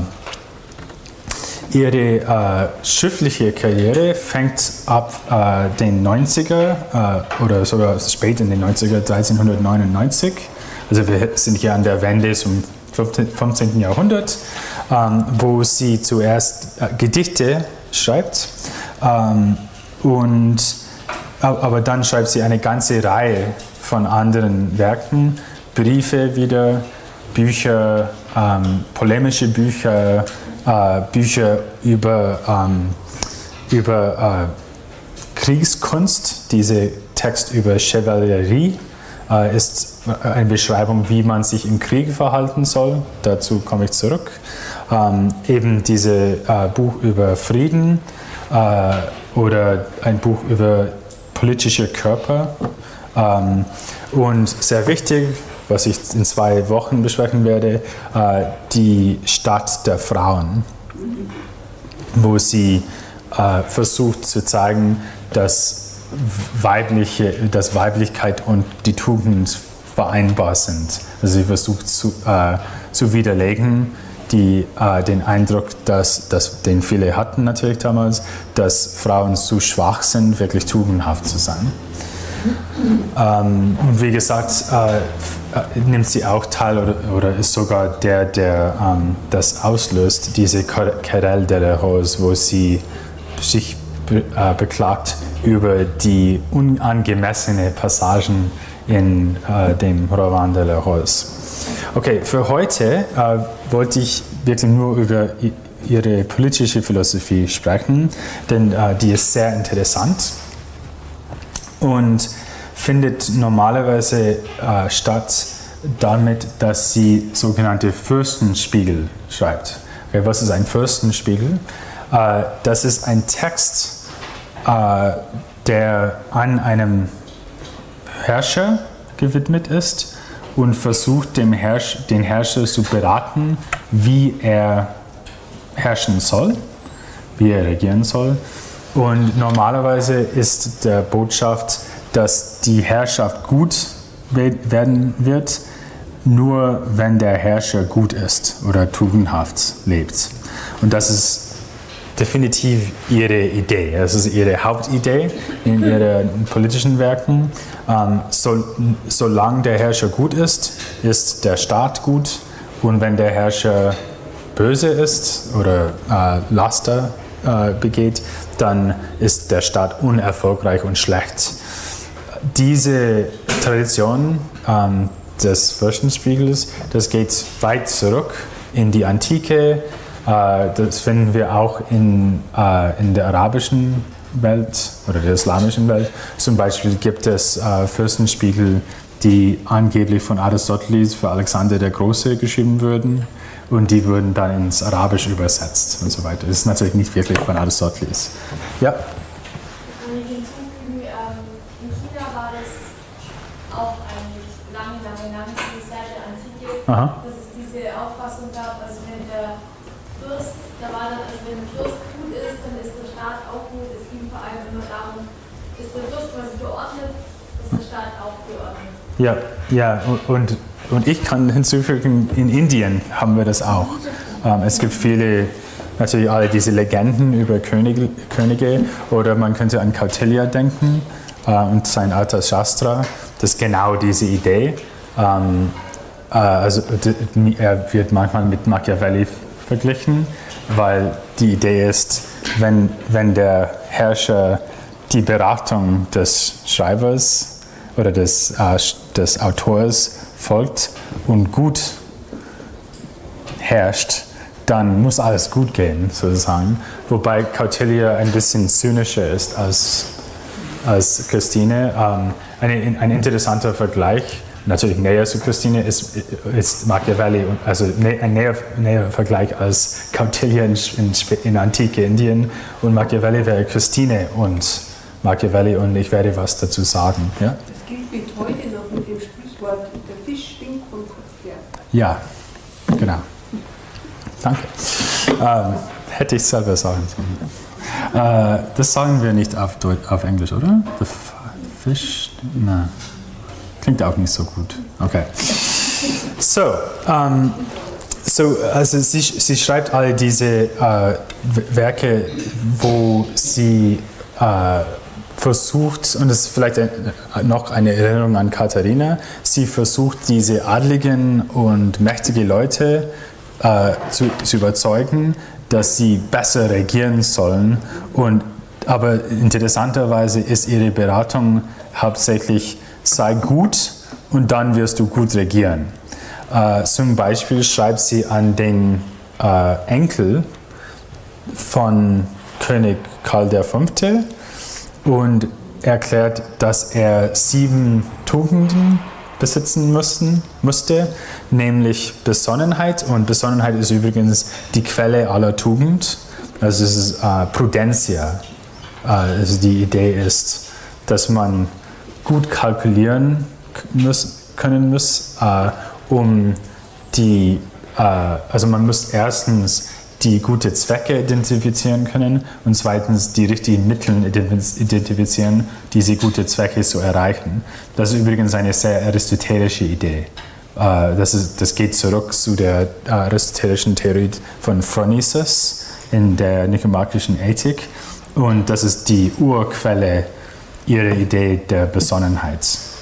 Ihre äh, schriftliche Karriere fängt ab äh, den neunziger äh, oder sogar spät in den neunziger, dreizehnhundertneunundneunzig. Also wir sind hier an der Wende zum fünfzehnten Jahrhundert, ähm, wo sie zuerst äh, Gedichte schreibt. Ähm, und, aber dann schreibt sie eine ganze Reihe von anderen Werken, Briefe wieder, Bücher, ähm, polemische Bücher, äh, Bücher über, ähm, über äh, Kriegskunst. Dieser Text über Chevalerie äh, ist eine Beschreibung, wie man sich im Krieg verhalten soll. Dazu komme ich zurück. Ähm, eben dieses äh, Buch über Frieden äh, oder ein Buch über politische Körper. Ähm, und sehr wichtig, was ich in zwei Wochen besprechen werde, äh, die Stadt der Frauen, wo sie äh, versucht zu zeigen, dass, weibliche, dass Weiblichkeit und die Tugend vereinbar sind. Also sie versucht zu, äh, zu widerlegen, die, äh, den Eindruck, dass, dass, den viele hatten natürlich damals, dass Frauen zu schwach sind, wirklich tugendhaft zu sein. Ähm, und wie gesagt, äh, nimmt sie auch teil oder, oder ist sogar der, der ähm, das auslöst, diese Querelle de la Rose, wo sie sich be äh, beklagt über die unangemessene Passagen in äh, dem Roman de la Rose. Okay, für heute äh, wollte ich wirklich nur über ihre politische Philosophie sprechen, denn äh, die ist sehr interessant und findet normalerweise äh, statt damit, dass sie sogenannte Fürstenspiegel schreibt. Okay, was ist ein Fürstenspiegel? Äh, das ist ein Text, äh, der an einem Herrscher gewidmet ist und versucht, dem Herrsch den Herrscher zu beraten, wie er herrschen soll, wie er regieren soll. Und normalerweise ist der Botschaft, dass die Herrschaft gut werden wird, nur wenn der Herrscher gut ist oder tugendhaft lebt. Und das ist definitiv ihre Idee. Das ist ihre Hauptidee in ihren politischen Werken. Ähm, so, solange der Herrscher gut ist, ist der Staat gut. Und wenn der Herrscher böse ist oder äh, Laster äh, begeht, dann ist der Staat unerfolgreich und schlecht. Diese Tradition ähm, des Fürstenspiegels, das geht weit zurück in die Antike. Äh, das finden wir auch in, äh, in der arabischen Welt oder der islamischen Welt. Zum Beispiel gibt es äh, Fürstenspiegel, die angeblich von Aristoteles für Alexander der Große geschrieben wurden. Und die wurden dann ins Arabische übersetzt und so weiter. Das ist natürlich nicht wirklich von Aristoteles. Ja? In China war das auch eigentlich lange, lange, lange, seit der Antike, Aha. dass es diese Auffassung gab, also wenn der Fürst, da war dann, also wenn der Fürst gut ist, dann ist der Staat auch gut. Es ging vor allem immer darum, ist der Fürst quasi geordnet, ist der Staat auch geordnet. Ja, ja und, und ich kann hinzufügen, in Indien haben wir das auch. Ähm, es gibt viele, natürlich alle diese Legenden über Könige, Könige oder man könnte an Kautilya denken äh, und sein Artha Shastra. Das ist genau diese Idee. Ähm, äh, also er wird manchmal mit Machiavelli verglichen, weil die Idee ist, wenn, wenn der Herrscher die Beratung des Schreibers oder des, äh, des Autors folgt und gut herrscht, dann muss alles gut gehen, sozusagen. Wobei Kautilya ein bisschen zynischer ist als, als Christine. Ähm, ein, ein interessanter Vergleich, natürlich näher zu Christine, ist, ist Machiavelli, also ein näher, näher Vergleich als Kautilya in, in, in antike Indien, und Machiavelli wäre Christine und Machiavelli, und ich werde was dazu sagen. Ja? Das gilt bis heute noch mit dem Sprichwort, der Fisch stinkt vom Kopf her. Ja, genau. Danke. Ähm, hätte ich selber sagen sollen. Äh, das sagen wir nicht auf, Deut auf Englisch, oder? The Fish? Nein. Klingt auch nicht so gut. Okay. So, ähm, so also sie, sie schreibt all diese äh, Werke, wo sie äh, versucht, und das ist vielleicht noch eine Erinnerung an Katharina, sie versucht, diese adligen und mächtige Leute äh, zu, zu überzeugen, dass sie besser regieren sollen. Und, aber interessanterweise ist ihre Beratung hauptsächlich: sei gut und dann wirst du gut regieren. Äh, zum Beispiel schreibt sie an den äh, Enkel von König Karl der Fünfte und erklärt, dass er sieben Tugenden besitzen müssen, musste, nämlich Besonnenheit. Und Besonnenheit ist übrigens die Quelle aller Tugend. Also es ist äh, Prudentia. Äh, also die Idee ist, dass man gut kalkulieren muss, können muss, äh, um die, äh, also man muss erstens die gute Zwecke identifizieren können und zweitens die richtigen Mittel identifizieren, diese gute Zwecke zu erreichen. Das ist übrigens eine sehr aristotelische Idee. Das, ist, das geht zurück zu der aristotelischen Theorie von Phronesis in der nikomachischen Ethik, und das ist die Urquelle ihrer Idee der Besonnenheit.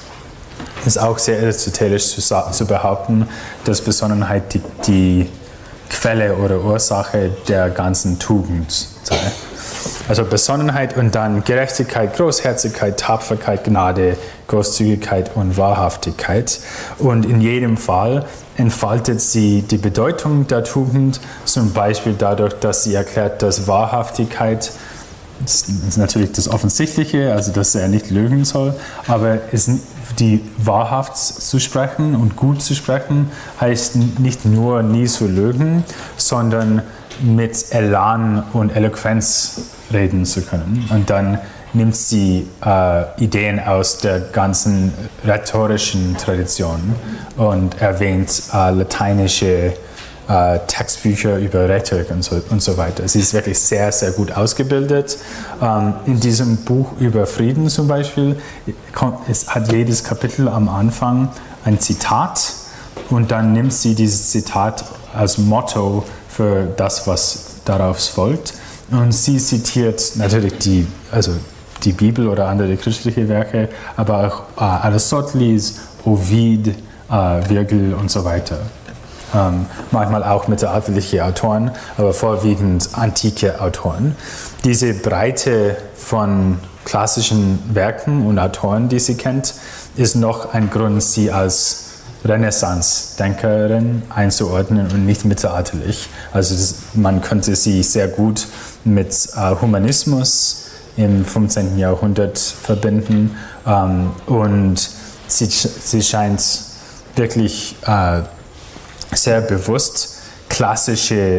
Es ist auch sehr aristotelisch zu, zu behaupten, dass Besonnenheit die, die Quelle oder Ursache der ganzen Tugend sei. Also Besonnenheit und dann Gerechtigkeit, Großherzigkeit, Tapferkeit, Gnade, Großzügigkeit und Wahrhaftigkeit. Und in jedem Fall entfaltet sie die Bedeutung der Tugend, zum Beispiel dadurch, dass sie erklärt, dass Wahrhaftigkeit, das ist natürlich das Offensichtliche, also dass er nicht lügen soll, aber es, die wahrhaft zu sprechen und gut zu sprechen heißt nicht nur nie zu lügen, sondern mit Elan und Eloquenz reden zu können. Und dann nimmt sie äh, Ideen aus der ganzen rhetorischen Tradition und erwähnt äh, lateinische äh, Textbücher über Rhetorik und so, und so weiter. Sie ist wirklich sehr, sehr gut ausgebildet. Ähm, in diesem Buch über Frieden zum Beispiel es hat jedes Kapitel am Anfang ein Zitat, und dann nimmt sie dieses Zitat als Motto für das, was darauf folgt. Und sie zitiert natürlich die, also die Bibel oder andere christliche Werke, aber auch äh, Aristoteles, Ovid, äh, Virgil und so weiter. Ähm, manchmal auch mittelalterliche Autoren, aber vorwiegend antike Autoren. Diese Breite von klassischen Werken und Autoren, die sie kennt, ist noch ein Grund, sie als Renaissance-Denkerin einzuordnen und nicht mittelalterlich. Also das, man könnte sie sehr gut mit äh, Humanismus im fünfzehnten Jahrhundert verbinden, ähm, und sie, sie scheint wirklich äh, sehr bewusst klassische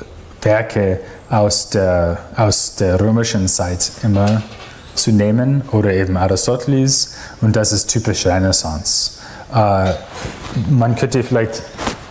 Werke aus der, aus der römischen Zeit immer zu nehmen, oder eben Aristoteles, und das ist typisch Renaissance. Äh, man könnte vielleicht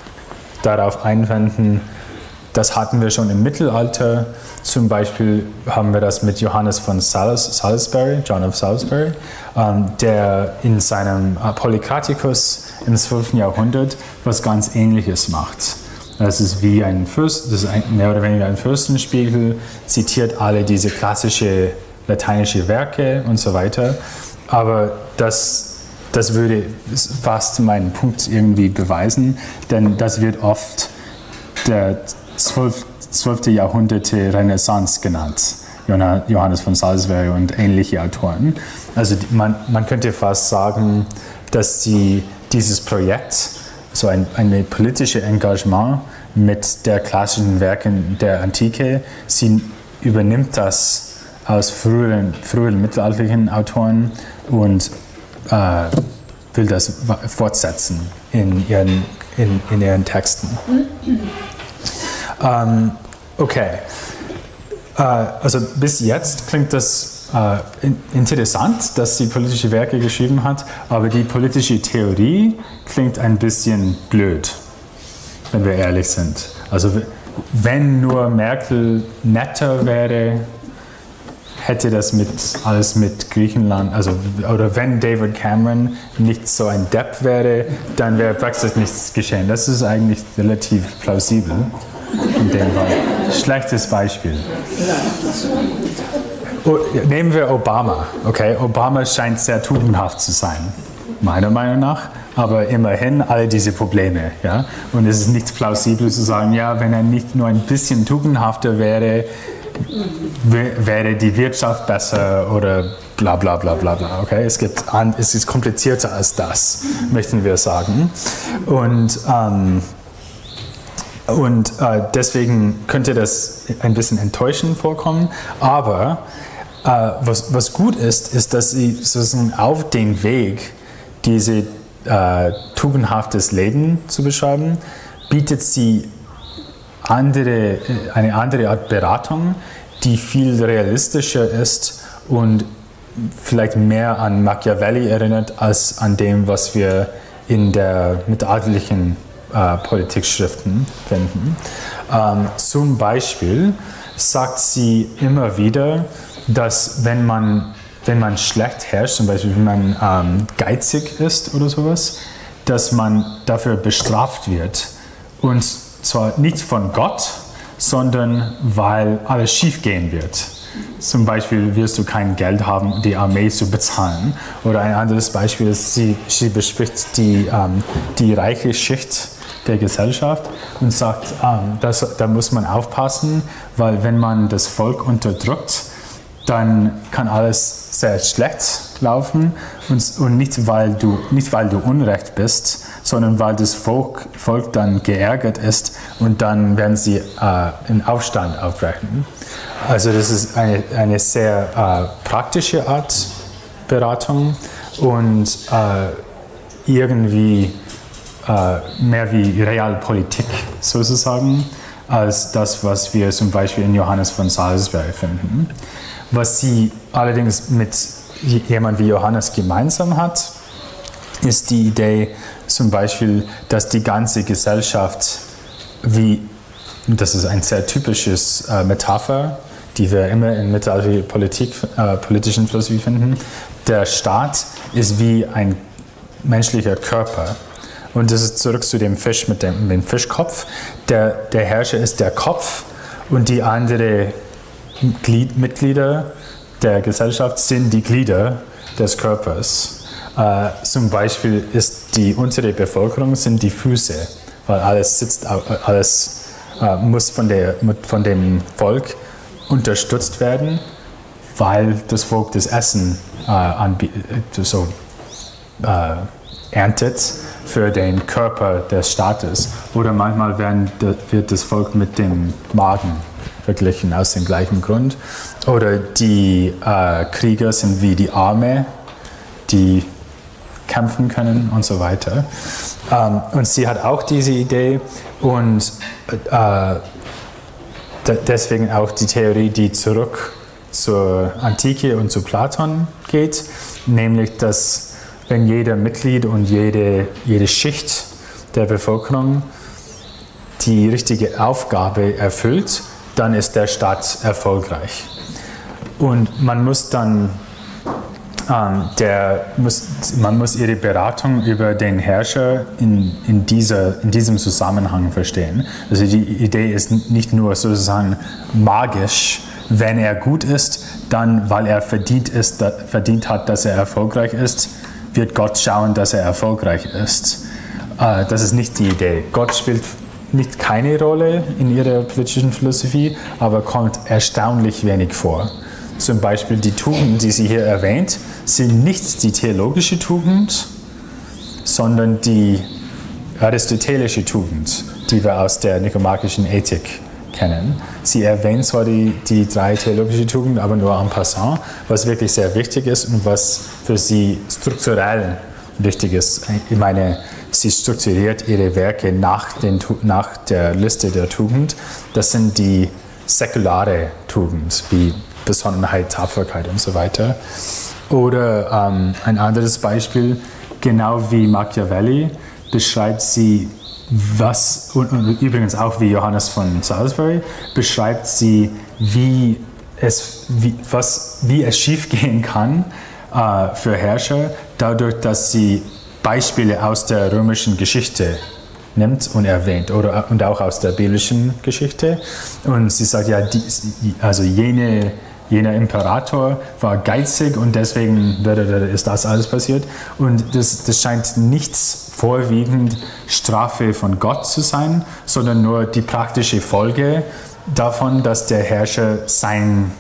darauf einwenden, das hatten wir schon im Mittelalter. Zum Beispiel haben wir das mit Johannes von Salis, Salisbury, John of Salisbury, ähm, der in seinem Polykraticus im zwölften Jahrhundert was ganz Ähnliches macht. Das ist wie ein Fürst, das ist ein, mehr oder weniger ein Fürstenspiegel, zitiert alle diese klassische lateinische Werke und so weiter. Aber das Das würde fast meinen Punkt irgendwie beweisen, denn das wird oft der, zwölften Jahrhundert Renaissance genannt. Johannes von Salisbury und ähnliche Autoren. Also man, man könnte fast sagen, dass sie dieses Projekt, so ein, ein politisches Engagement mit der klassischen Werken der Antike, sie übernimmt das aus früheren, früheren mittelalterlichen Autoren und äh, will das fortsetzen in ihren, in, in ihren Texten. ähm, okay. Also bis jetzt klingt das äh, interessant, dass sie politische Werke geschrieben hat, aber die politische Theorie klingt ein bisschen blöd, wenn wir ehrlich sind. Also wenn nur Merkel netter wäre, hätte das mit, alles mit Griechenland, also oder wenn David Cameron nicht so ein Depp wäre, dann wäre Brexit nichts geschehen. Das ist eigentlich relativ plausibel. In dem Fall. Schlechtes Beispiel. Oh, nehmen wir Obama. Okay, Obama scheint sehr tugendhaft zu sein, meiner Meinung nach. Aber immerhin alle diese Probleme. Ja? Und es ist nicht plausibel zu sagen, ja, wenn er nicht nur ein bisschen tugendhafter wäre, wäre die Wirtschaft besser oder bla bla bla bla bla. Okay? Es, gibt, es ist komplizierter als das, möchten wir sagen. Und ähm, Und äh, deswegen könnte das ein bisschen enttäuschend vorkommen. Aber äh, was, was gut ist, ist, dass sie sozusagen auf den Weg, diese äh, tugendhaftes Leben zu beschreiben, bietet sie andere, eine andere Art Beratung, die viel realistischer ist und vielleicht mehr an Machiavelli erinnert, als an dem, was wir in der mittelalterlichen Äh, Politikschriften finden. Ähm, zum Beispiel sagt sie immer wieder, dass wenn man, wenn man schlecht herrscht, zum Beispiel wenn man ähm, geizig ist oder sowas, dass man dafür bestraft wird. Und zwar nicht von Gott, sondern weil alles schief gehen wird. Zum Beispiel wirst du kein Geld haben, um die Armee zu bezahlen. Oder ein anderes Beispiel ist, sie, sie bespricht die, ähm, die reiche Schicht der Gesellschaft und sagt, ähm, das, da muss man aufpassen, weil wenn man das Volk unterdrückt, dann kann alles sehr schlecht laufen und, und nicht, weil du, nicht weil du Unrecht bist, sondern weil das Volk, Volk dann geärgert ist und dann werden sie äh, in Aufstand aufbrechen. Also das ist eine, eine sehr äh, praktische Art Beratung und äh, irgendwie mehr wie Realpolitik sozusagen, als das, was wir zum Beispiel in Johannes von Salisbury finden. Was sie allerdings mit jemand wie Johannes gemeinsam hat, ist die Idee zum Beispiel, dass die ganze Gesellschaft wie, das ist ein sehr typisches äh, Metapher, die wir immer in mittelalterlicher Politik, äh, politischen Philosophie finden, der Staat ist wie ein menschlicher Körper. Und das ist zurück zu dem Fisch mit dem, mit dem Fischkopf. Der, der Herrscher ist der Kopf und die anderen Glied, Mitglieder der Gesellschaft sind die Glieder des Körpers. Äh, zum Beispiel ist die untere Bevölkerung sind die Füße, weil alles sitzt, alles äh, muss von, der, von dem Volk unterstützt werden, weil das Volk das Essen äh, anbietet, so äh, erntet für den Körper des Staates. Oder manchmal werden, wird das Volk mit dem Magen verglichen, aus dem gleichen Grund. Oder die äh, Krieger sind wie die Arme, die kämpfen können und so weiter. Ähm, und sie hat auch diese Idee und äh, deswegen auch die Theorie, die zurück zur Antike und zu Platon geht, nämlich dass wenn jeder Mitglied und jede, jede Schicht der Bevölkerung die richtige Aufgabe erfüllt, dann ist der Staat erfolgreich. Und man muss dann, ähm, der muss, man muss ihre Beratung über den Herrscher in, in, dieser, in diesem Zusammenhang verstehen. Also die Idee ist nicht nur sozusagen magisch, wenn er gut ist, dann, weil er verdient, ist, verdient hat, dass er erfolgreich ist, wird Gott schauen, dass er erfolgreich ist. Äh, das ist nicht die Idee. Gott spielt nicht keine Rolle in ihrer politischen Philosophie, aber kommt erstaunlich wenig vor. Zum Beispiel die Tugend, die sie hier erwähnt, sind nicht die theologische Tugend, sondern die aristotelische Tugend, die wir aus der nikomachischen Ethik kennen. Sie erwähnt zwar die, die drei theologischen Tugenden, aber nur en passant, was wirklich sehr wichtig ist und was für sie strukturell wichtig ist. Ich meine, sie strukturiert ihre Werke nach, den, nach der Liste der Tugend. Das sind die säkulare Tugend, wie Besonnenheit, Tapferkeit und so weiter. Oder ähm, ein anderes Beispiel, genau wie Machiavelli, beschreibt sie, was, und, und übrigens auch wie Johannes von Salisbury, beschreibt sie, wie es, wie, was, wie es schiefgehen kann äh, für Herrscher, dadurch, dass sie Beispiele aus der römischen Geschichte nimmt und erwähnt, oder, und auch aus der biblischen Geschichte. Und sie sagt, ja, die, also jene, jener Imperator war geizig und deswegen ist das alles passiert. Und das, das scheint nichts vorwiegend Strafe von Gott zu sein, sondern nur die praktische Folge davon, dass der Herrscher sein,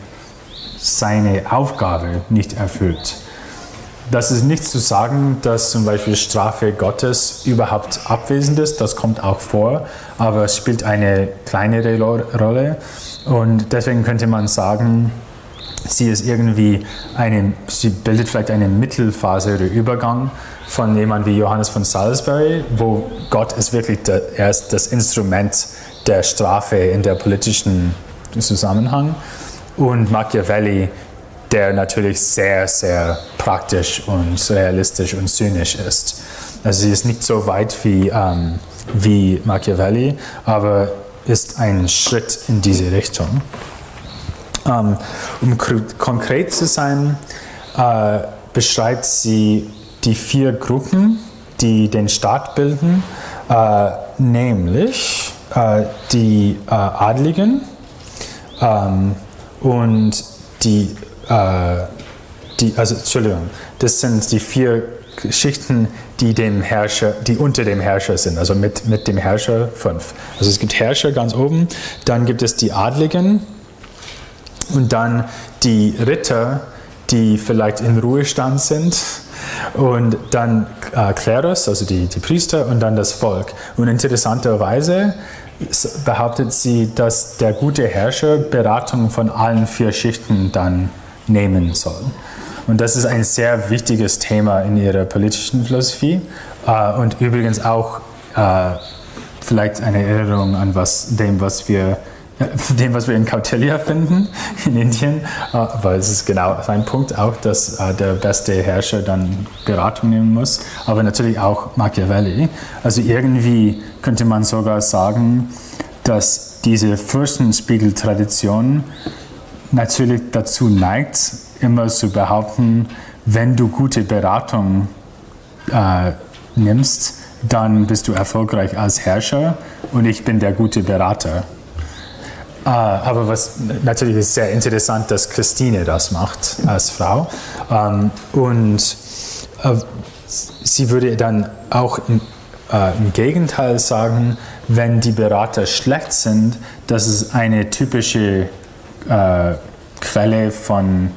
seine Aufgabe nicht erfüllt. Das ist nicht zu sagen, dass zum Beispiel Strafe Gottes überhaupt abwesend ist, das kommt auch vor, aber es spielt eine kleinere Rolle und deswegen könnte man sagen, sie ist irgendwie eine, sie bildet vielleicht eine Mittelphase oder Übergang von jemandem wie Johannes von Salisbury, wo Gott ist wirklich der, er ist das Instrument der Strafe in der politischen Zusammenhang und Machiavelli, der natürlich sehr, sehr praktisch und realistisch und zynisch ist. Also sie ist nicht so weit wie, ähm, wie Machiavelli, aber ist ein Schritt in diese Richtung. Ähm, um konkret zu sein, äh, beschreibt sie die vier Gruppen, die den Staat bilden, äh, nämlich äh, die äh, Adligen ähm, und die äh, Die, also, Entschuldigung, das sind die vier Schichten, die, dem Herrscher, die unter dem Herrscher sind, also mit, mit dem Herrscher fünf. Also es gibt Herrscher ganz oben, dann gibt es die Adligen und dann die Ritter, die vielleicht in Ruhestand sind und dann äh, Klerus, also die, die Priester und dann das Volk. Und interessanterweise behauptet sie, dass der gute Herrscher Beratung von allen vier Schichten dann nehmen soll. Und das ist ein sehr wichtiges Thema in ihrer politischen Philosophie äh, und übrigens auch äh, vielleicht eine Erinnerung an was, dem, was wir, äh, dem, was wir in Kautilya finden in Indien, äh, weil es ist genau sein Punkt auch, dass äh, der beste Herrscher dann Beratung nehmen muss, aber natürlich auch Machiavelli. Also irgendwie könnte man sogar sagen, dass diese Fürstenspiegeltradition natürlich dazu neigt, immer zu behaupten, wenn du gute Beratung äh, nimmst, dann bist du erfolgreich als Herrscher und ich bin der gute Berater. Äh, aber was natürlich ist sehr interessant, dass Christine das macht als Frau. Ähm, und äh, sie würde dann auch im, äh, im Gegenteil sagen, wenn die Berater schlecht sind, das ist eine typische äh, Quelle von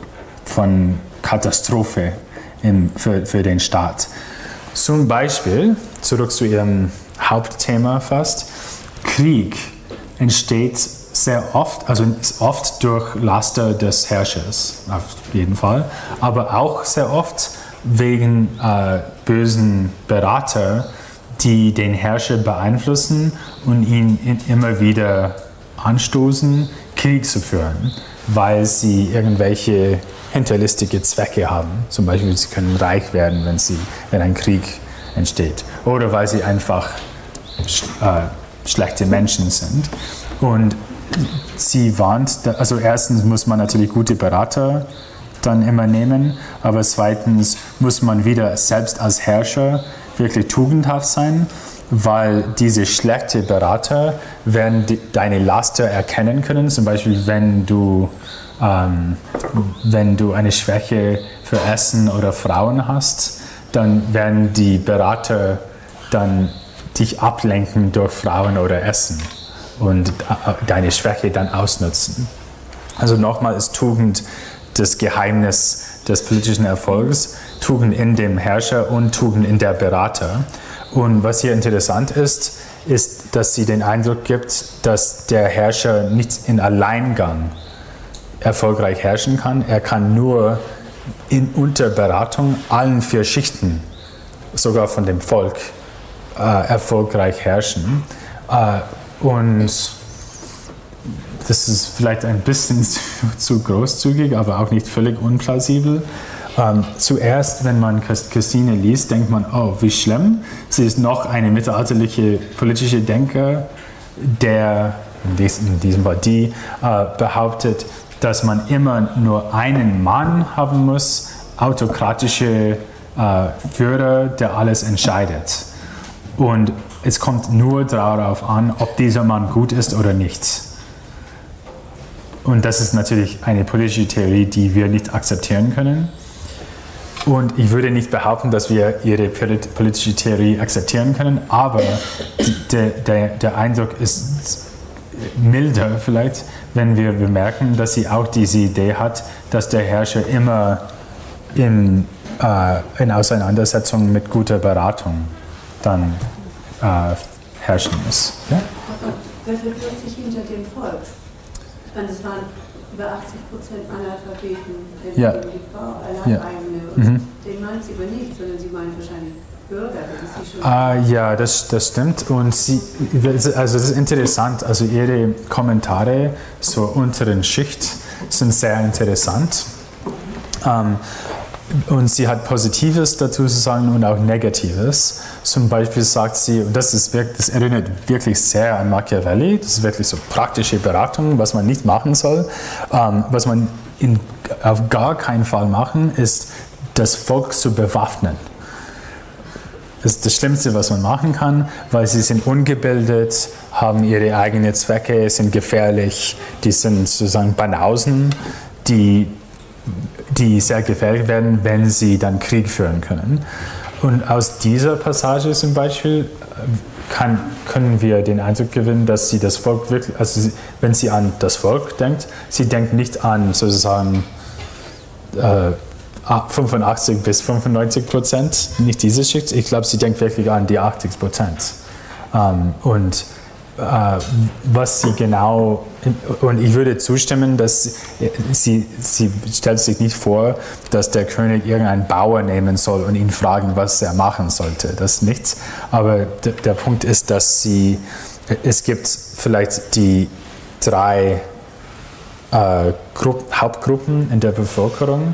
von Katastrophe im, für, für den Staat. Zum Beispiel, zurück zu Ihrem Hauptthema fast, Krieg entsteht sehr oft, also oft durch Laster des Herrschers, auf jeden Fall, aber auch sehr oft wegen äh, bösen Berater, die den Herrscher beeinflussen und ihn in, immer wieder anstoßen, Krieg zu führen, weil sie irgendwelche hinterlistige Zwecke haben. Zum Beispiel, sie können reich werden, wenn, sie, wenn ein Krieg entsteht. Oder weil sie einfach äh, schlechte Menschen sind. Und sie warnt, also erstens muss man natürlich gute Berater dann immer nehmen, aber zweitens muss man wieder selbst als Herrscher wirklich tugendhaft sein, weil diese schlechten Berater werden die, deine Laster erkennen können. Zum Beispiel, wenn du Ähm, wenn du eine Schwäche für Essen oder Frauen hast, dann werden die Berater dann dich ablenken durch Frauen oder Essen und deine Schwäche dann ausnutzen. Also nochmal ist Tugend das Geheimnis des politischen Erfolgs, Tugend in dem Herrscher und Tugend in der Berater. Und was hier interessant ist, ist, dass sie den Eindruck gibt, dass der Herrscher nicht in Alleingang erfolgreich herrschen kann. Er kann nur in Unterberatung allen vier Schichten, sogar von dem Volk, äh, erfolgreich herrschen. Äh, und das ist vielleicht ein bisschen zu, zu großzügig, aber auch nicht völlig unplausibel. Ähm, zuerst, wenn man Christine liest, denkt man, oh, wie schlimm. Sie ist noch eine mittelalterliche politische Denker, der, in diesem, in diesem Fall die, äh, behauptet, dass man immer nur einen Mann haben muss, autokratische äh, Führer, der alles entscheidet. Und es kommt nur darauf an, ob dieser Mann gut ist oder nicht. Und das ist natürlich eine politische Theorie, die wir nicht akzeptieren können. Und ich würde nicht behaupten, dass wir ihre politische Theorie akzeptieren können, aber der, der, der Eindruck ist milder vielleicht, wenn wir bemerken, dass sie auch diese Idee hat, dass der Herrscher immer in, äh, in Auseinandersetzung mit guter Beratung dann äh, herrschen muss. Ja? Wer verbirgt sich hinter dem Volk? Ich meine, es waren über achtzig Prozent Analphabeten, denn ja. die Frau Alleineigene. Und mhm. den meint sie aber nicht, sondern sie meint wahrscheinlich Bürger. Das ist sie schon ah, ja, das, das stimmt. Und sie, also das ist interessant. Also ihre Kommentare zur unteren Schicht sind sehr interessant. Ähm, Und sie hat Positives dazu zu sagen und auch Negatives. Zum Beispiel sagt sie, und das, ist wirklich, das erinnert wirklich sehr an Machiavelli, das ist wirklich so praktische Beratung, was man nicht machen soll. Ähm, was man in, auf gar keinen Fall machen, ist, das Volk zu bewaffnen. Das ist das Schlimmste, was man machen kann, weil sie sind ungebildet, haben ihre eigenen Zwecke, sind gefährlich, die sind sozusagen Banausen, die die sehr gefährlich werden, wenn sie dann Krieg führen können. Und aus dieser Passage zum Beispiel kann, können wir den Eindruck gewinnen, dass sie das Volk wirklich, also sie, wenn sie an das Volk denkt, sie denkt nicht an sozusagen äh, fünfundachtzig bis fünfundneunzig Prozent, nicht diese Schicht, ich glaube, sie denkt wirklich an die achtzig Prozent. Ähm, und äh, was sie genau, und ich würde zustimmen, dass sie, sie stellt sich nicht vor, dass der König irgendeinen Bauer nehmen soll und ihn fragen, was er machen sollte. Das ist nichts. Aber d- der Punkt ist, dass sie, es gibt vielleicht die drei äh, Gru- Hauptgruppen in der Bevölkerung,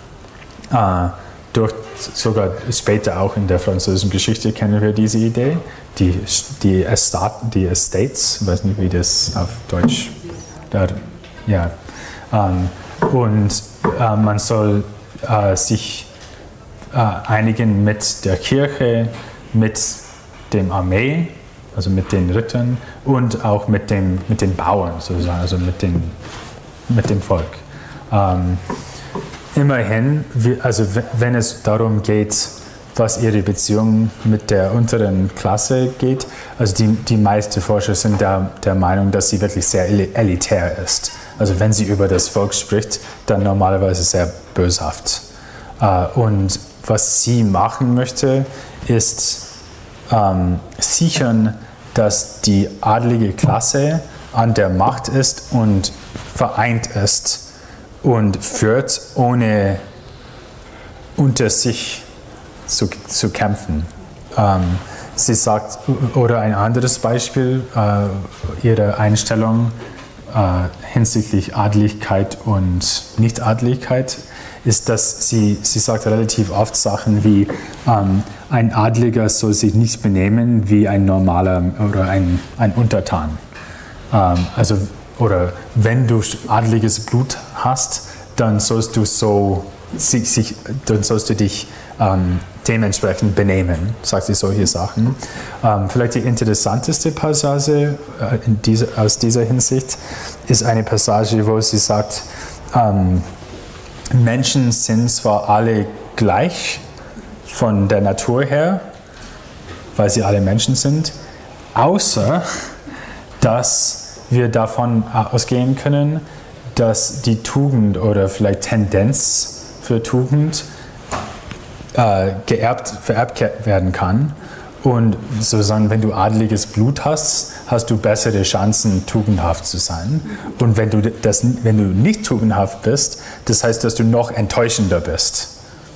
äh, durch, sogar später auch in der französischen Geschichte kennen wir diese Idee, die, die, Estat, die Estates, ich weiß nicht, wie das auf Deutsch, da, ja, ähm, und äh, man soll äh, sich äh, einigen mit der Kirche, mit dem Armee, also mit den Rittern und auch mit, dem, mit den Bauern sozusagen, also mit, den, mit dem Volk. Ähm, Immerhin, also wenn es darum geht, was ihre Beziehung mit der unteren Klasse geht, also die, die meisten Forscher sind der, der Meinung, dass sie wirklich sehr elitär ist. Also wenn sie über das Volk spricht, dann normalerweise sehr böshaft. Und was sie machen möchte, ist ähm, sichern, dass die adlige Klasse an der Macht ist und vereint ist und führt, ohne unter sich zu, zu kämpfen. Ähm, sie sagt, oder ein anderes Beispiel, äh, ihre Einstellung äh, hinsichtlich Adligkeit und Nichtadligkeit ist, dass sie, sie sagt relativ oft Sachen wie, ähm, ein Adliger soll sich nicht benehmen wie ein normaler oder ein, ein Untertan. Ähm, also Oder wenn du adliges Blut hast, dann sollst du, so, sich, sich, dann sollst du dich ähm, dementsprechend benehmen, sagt sie solche Sachen. Ähm, vielleicht die interessanteste Passage äh, in dieser, aus dieser Hinsicht ist eine Passage, wo sie sagt, ähm, Menschen sind zwar alle gleich von der Natur her, weil sie alle Menschen sind, außer dass wir davon ausgehen können, dass die Tugend oder vielleicht Tendenz für Tugend äh, geerbt, vererbt werden kann. Und sozusagen, wenn du adeliges Blut hast, hast du bessere Chancen, tugendhaft zu sein. Und wenn du, das, wenn du nicht tugendhaft bist, das heißt, dass du noch enttäuschender bist.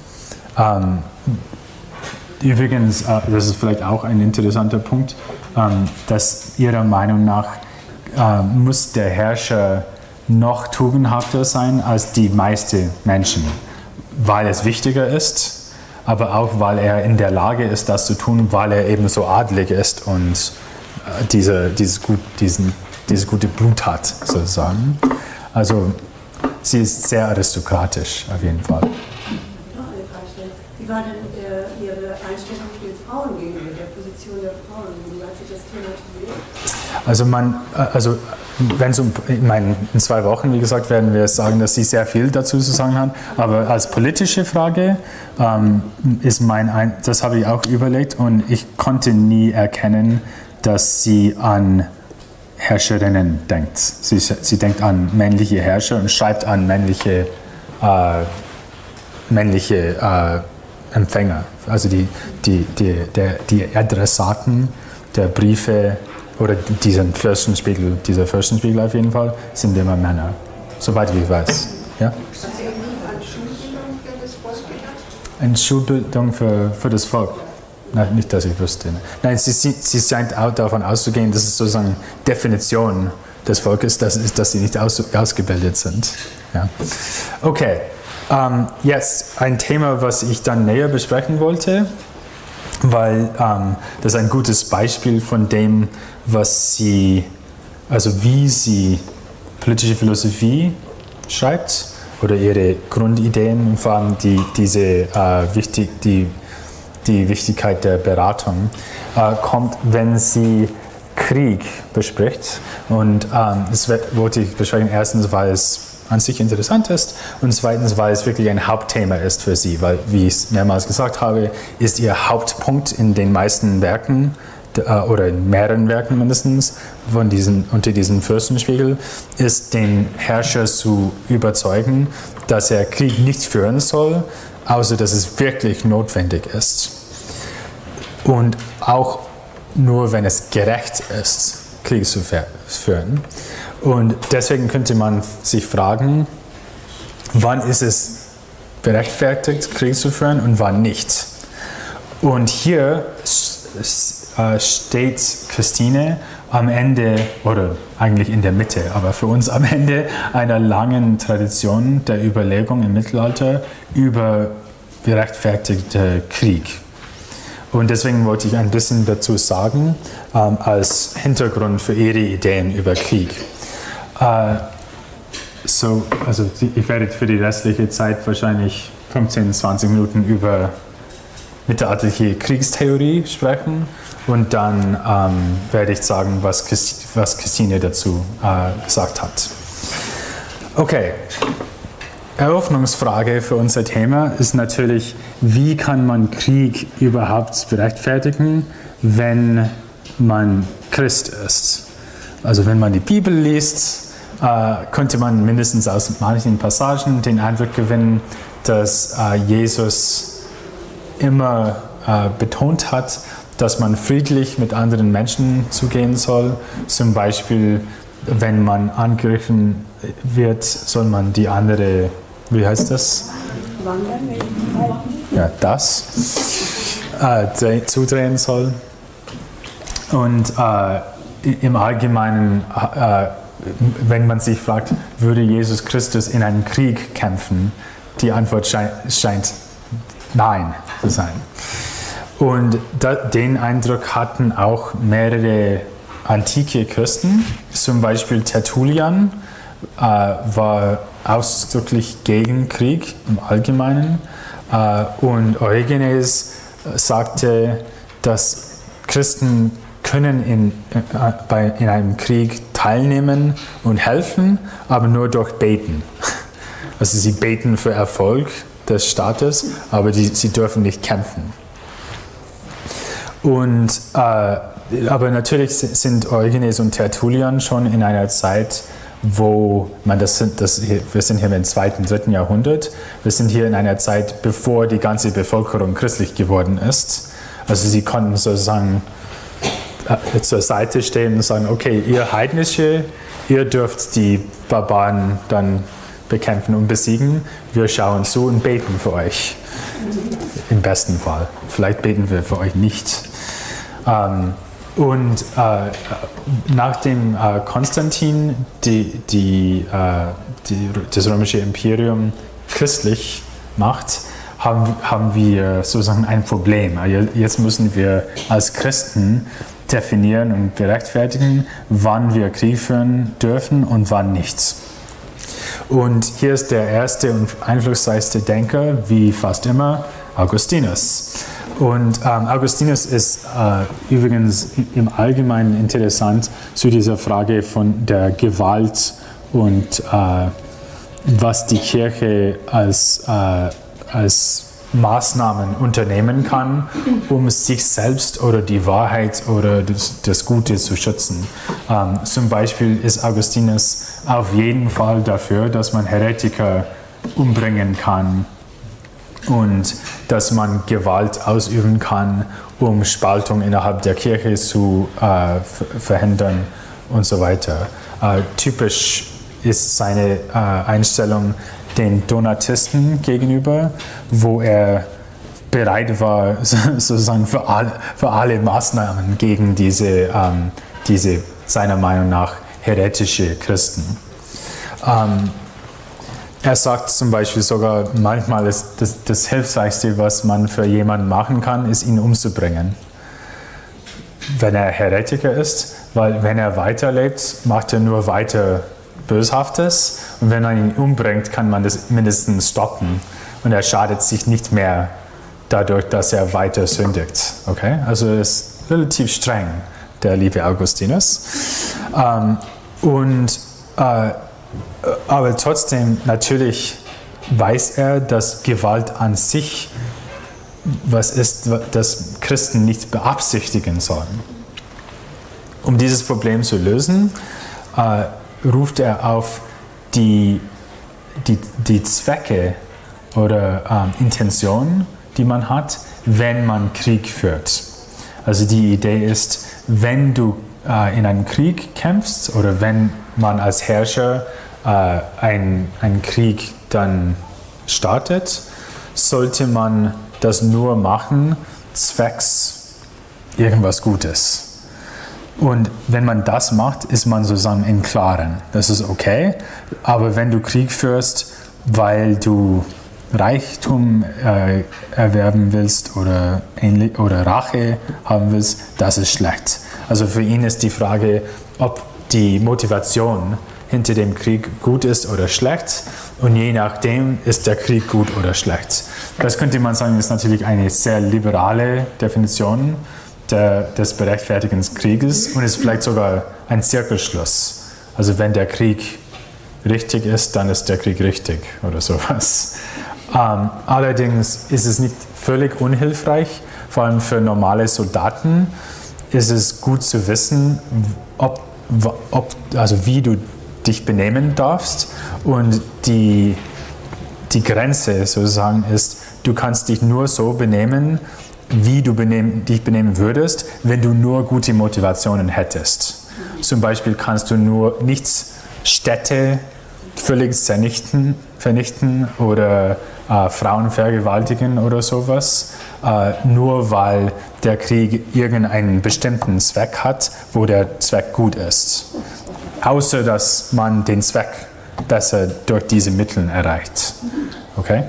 Ähm, übrigens, äh, das ist vielleicht auch ein interessanter Punkt, ähm, dass Ihrer Meinung nach äh, muss der Herrscher noch tugendhafter sein als die meisten Menschen, weil es wichtiger ist, aber auch, weil er in der Lage ist, das zu tun, weil er eben so adelig ist und äh, diese, dieses, gut, diesen, dieses gute Blut hat, sozusagen. Also sie ist sehr aristokratisch, auf jeden Fall. Noch eine Frage stellen. Wie war denn der, Ihre Einstellung den Frauen gegenüber, der Position der Frauen? Wie hat sich das thematisiert? Also man, also wenn es um, ich meine, in zwei Wochen, wie gesagt, werden wir sagen, dass sie sehr viel dazu zu sagen hat. Aber als politische Frage ähm, ist mein, ein, das habe ich auch überlegt und ich konnte nie erkennen, dass sie an Herrscherinnen denkt. Sie, sie denkt an männliche Herrscher und schreibt an männliche, äh, männliche äh, Empfänger. Also die, die, die, der, die Adressaten der Briefe oder diesen Fürstenspiegel, dieser Fürstenspiegel auf jeden Fall, sind immer Männer, soweit ich weiß. Ja? Hat sie eine Schulbildung für das Volk gehabt? Eine Schulbildung für, für das Volk? Nein, nicht, dass ich wüsste. Nein, sie, sie, sie scheint auch davon auszugehen, dass es sozusagen Definition des Volkes das ist, dass sie nicht aus, ausgebildet sind. Ja. Okay, ähm, jetzt ein Thema, was ich dann näher besprechen wollte, weil ähm, das ist ein gutes Beispiel von dem, was sie, also wie sie politische Philosophie schreibt oder ihre Grundideen und vor allem die, diese, äh, wichtig, die, die Wichtigkeit der Beratung äh, kommt, wenn sie Krieg bespricht. Und ähm, das wollte ich besprechen, erstens, weil es an sich interessant ist und zweitens, weil es wirklich ein Hauptthema ist für sie, weil, wie ich es mehrmals gesagt habe, ist ihr Hauptpunkt in den meisten Werken äh, oder in mehreren Werken mindestens von diesen, unter diesem Fürstenspiegel, ist den Herrscher zu überzeugen, dass er Krieg nicht führen soll, außer dass es wirklich notwendig ist. Und auch nur, wenn es gerecht ist, Krieg zu führen. Und deswegen könnte man sich fragen, wann ist es berechtfertigt, Krieg zu führen und wann nicht. Und hier steht Christine am Ende, oder eigentlich in der Mitte, aber für uns am Ende einer langen Tradition der Überlegung im Mittelalter über berechtfertigte Krieg. Und deswegen wollte ich ein bisschen dazu sagen, ähm, als Hintergrund für Ihre Ideen über Krieg. Äh, so, also ich werde für die restliche Zeit wahrscheinlich fünfzehn, zwanzig Minuten über mittelalterliche Kriegstheorie sprechen und dann ähm, werde ich sagen, was, Christi, was Christine dazu äh, gesagt hat. Okay. Eröffnungsfrage für unser Thema ist natürlich, wie kann man Krieg überhaupt berechtfertigen, wenn man Christ ist? Also wenn man die Bibel liest, äh, könnte man mindestens aus manchen Passagen den Eindruck gewinnen, dass äh, Jesus immer äh, betont hat, dass man friedlich mit anderen Menschen zugehen soll. Zum Beispiel, wenn man angegriffen wird, soll man die andere, wie heißt das? Ja, das äh, zudrehen soll. Und äh, im Allgemeinen, äh, wenn man sich fragt, würde Jesus Christus in einem Krieg kämpfen? Die Antwort scheint, scheint nein zu sein. Und da, den Eindruck hatten auch mehrere antike Christen, zum Beispiel Tertullian äh, war ausdrücklich gegen Krieg im Allgemeinen äh, und Origenes sagte, dass Christen können in, äh, bei, in einem Krieg teilnehmen und helfen, aber nur durch Beten. Also sie beten für Erfolg des Staates, aber die, sie dürfen nicht kämpfen. Und, äh, aber natürlich sind Origenes und Tertullian schon in einer Zeit, wo man das sind, das hier, wir sind hier im zweiten, dritten Jahrhundert, wir sind hier in einer Zeit, bevor die ganze Bevölkerung christlich geworden ist. Also sie konnten sozusagen äh, zur Seite stehen und sagen, okay, ihr Heidnische, ihr dürft die Barbaren dann bekämpfen und besiegen, wir schauen zu und beten für euch. Im besten Fall. Vielleicht beten wir für euch nicht. Ähm, und äh, nachdem äh, Konstantin die, die, äh, die, das römische Imperium christlich macht, haben, haben wir sozusagen ein Problem. Jetzt müssen wir als Christen definieren und berechtfertigen, wann wir Krieg führen dürfen und wann nicht. Und hier ist der erste und einflussreichste Denker, wie fast immer, Augustinus. Und ähm, Augustinus ist äh, übrigens im Allgemeinen interessant zu dieser Frage von der Gewalt und äh, was die Kirche als, äh, als Maßnahmen unternehmen kann, um sich selbst oder die Wahrheit oder das, das Gute zu schützen. Ähm, zum Beispiel ist Augustinus auf jeden Fall dafür, dass man Heretiker umbringen kann und dass man Gewalt ausüben kann, um Spaltung innerhalb der Kirche zu äh, verhindern und so weiter. Äh, typisch ist seine äh, Einstellung den Donatisten gegenüber, wo er bereit war, sozusagen für alle, für alle Maßnahmen gegen diese, ähm, diese seiner Meinung nach heretische Christen. Ähm, er sagt zum Beispiel sogar, manchmal ist das, das Hilfreichste, was man für jemanden machen kann, ist ihn umzubringen, wenn er Heretiker ist, weil wenn er weiterlebt, macht er nur weiter Böshaftes und wenn man ihn umbringt, kann man das mindestens stoppen und er schadet sich nicht mehr dadurch, dass er weiter sündigt. Okay? Also er ist relativ streng, der liebe Augustinus. Ähm, und, äh, aber trotzdem, natürlich weiß er, dass Gewalt an sich was ist, das Christen nicht beabsichtigen sollen. Um dieses Problem zu lösen, äh, ruft er auf die, die, die Zwecke oder ähm, Intentionen, die man hat, wenn man Krieg führt. Also die Idee ist, wenn du äh, in einem Krieg kämpfst oder wenn man als Herrscher äh, einen, einen Krieg dann startet, sollte man das nur machen, zwecks irgendwas Gutes. Und wenn man das macht, ist man sozusagen im Klaren. Das ist okay, aber wenn du Krieg führst, weil du Reichtum äh, erwerben willst oder, ähnlich, oder Rache haben willst, das ist schlecht. Also für ihn ist die Frage, ob die Motivation hinter dem Krieg gut ist oder schlecht und je nachdem ist der Krieg gut oder schlecht. Das könnte man sagen, ist natürlich eine sehr liberale Definition der, des berechtfertigten Krieges und ist vielleicht sogar ein Zirkelschluss. Also wenn der Krieg richtig ist, dann ist der Krieg richtig oder sowas. Ähm, allerdings ist es nicht völlig unhilfreich, vor allem für normale Soldaten ist es gut zu wissen, ob, ob, also wie du dich benehmen darfst und die, die Grenze sozusagen ist, du kannst dich nur so benehmen, wie du benehm, dich benehmen würdest, wenn du nur gute Motivationen hättest. Zum Beispiel kannst du nur nicht Städte völlig vernichten, vernichten oder äh, Frauen vergewaltigen oder sowas, äh, nur weil der Krieg irgendeinen bestimmten Zweck hat, wo der Zweck gut ist. Außer, dass man den Zweck besser durch diese Mittel erreicht. Okay?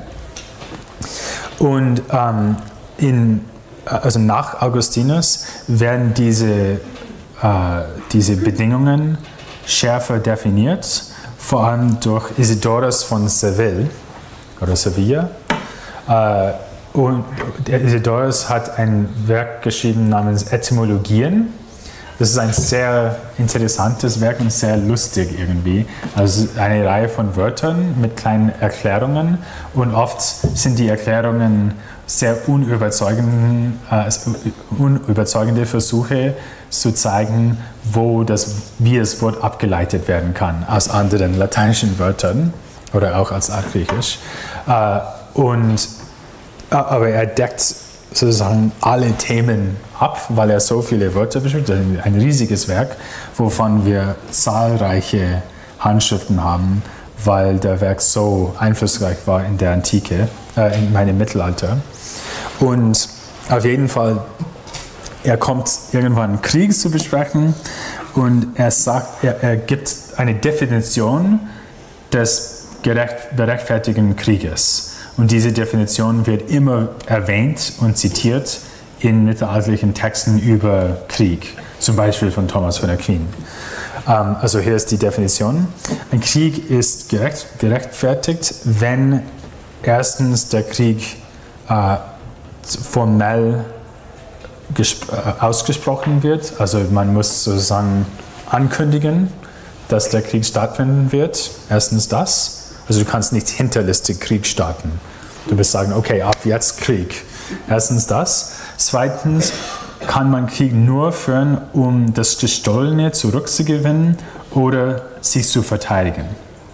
Und ähm, in, also nach Augustinus werden diese, äh, diese Bedingungen schärfer definiert, vor allem durch Isidorus von Seville oder Sevilla. Äh, und Isidorus hat ein Werk geschrieben namens Etymologien. das ist ein sehr interessantes Werk und sehr lustig irgendwie. Also eine Reihe von Wörtern mit kleinen Erklärungen und oft sind die Erklärungen sehr unüberzeugend, äh, unüberzeugende Versuche zu zeigen, wo das, wie das Wort abgeleitet werden kann aus anderen lateinischen Wörtern oder auch als Altgriechisch. Äh, und, aber er deckt sozusagen alle Themen ab, weil er so viele Wörter beschreibt. Ein riesiges Werk, wovon wir zahlreiche Handschriften haben, weil der Werk so einflussreich war in der Antike, äh, in meinem Mittelalter. Und auf jeden Fall, er kommt irgendwann Krieg zu besprechen und er sagt, er, er gibt eine Definition des gerecht, berechtfertigten Krieges. Und diese Definition wird immer erwähnt und zitiert in mittelalterlichen Texten über Krieg, zum Beispiel von Thomas von Aquin. Ähm, also hier ist die Definition. Ein Krieg ist gerecht, gerechtfertigt, wenn erstens der Krieg äh, formell äh, ausgesprochen wird. Also man muss sozusagen ankündigen, dass der Krieg stattfinden wird. Erstens das. Also du kannst nicht hinterlistig Krieg starten. Du wirst sagen, okay, ab jetzt Krieg. Erstens das. Zweitens kann man Krieg nur führen, um das Gestohlene zurückzugewinnen oder sich zu verteidigen.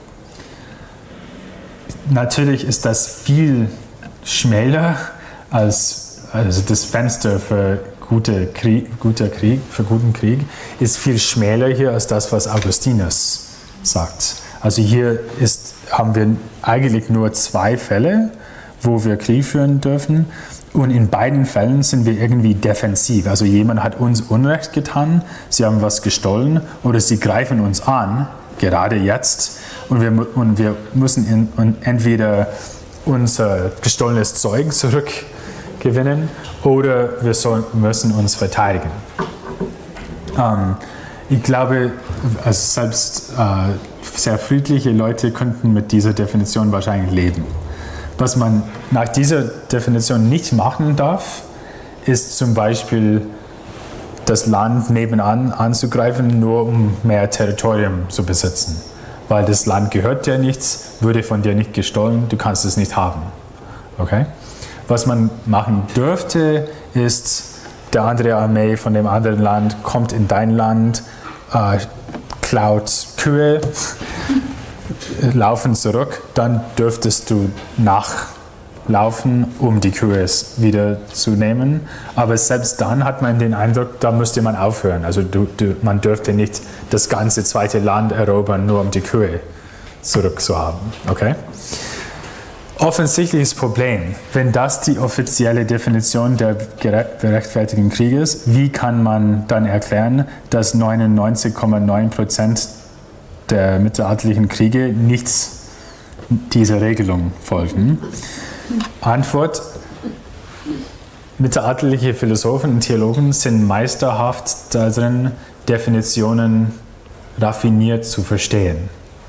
Natürlich ist das viel schmäler als also das Fenster für gute Krieg, guter Krieg, für guten Krieg ist viel schmäler hier als das, was Augustinus sagt. Also hier ist, haben wir eigentlich nur zwei Fälle, wo wir Krieg führen dürfen. Und in beiden Fällen sind wir irgendwie defensiv. Also jemand hat uns Unrecht getan, sie haben was gestohlen oder sie greifen uns an, gerade jetzt. Und wir, und wir müssen in, entweder unser gestohlenes Zeug zurückgewinnen oder wir soll, müssen uns verteidigen. Ähm, ich glaube, also selbst äh, sehr friedliche Leute könnten mit dieser Definition wahrscheinlich leben. Was man nach dieser Definition nicht machen darf, ist zum Beispiel das Land nebenan anzugreifen, nur um mehr Territorium zu besitzen. Weil das Land gehört dir nichts, wurde von dir nicht gestohlen, du kannst es nicht haben. Okay? Was man machen dürfte, ist, der andere Armee von dem anderen Land kommt in dein Land, äh, klaut Kühe, laufen zurück, dann dürftest du nachlaufen, um die Kühe wieder zu nehmen. Aber selbst dann hat man den Eindruck, da müsste man aufhören. Also du, du, man dürfte nicht das ganze zweite Land erobern, nur um die Kühe zurückzuhaben. Okay? Offensichtliches Problem, wenn das die offizielle Definition der gerechtfertigten Krieges ist, wie kann man dann erklären, dass neunundneunzig Komma neun Prozent der mittelalterlichen Kriege nicht dieser Regelung folgen? Antwort: Mittelalterliche Philosophen und Theologen sind meisterhaft darin, Definitionen raffiniert zu verstehen.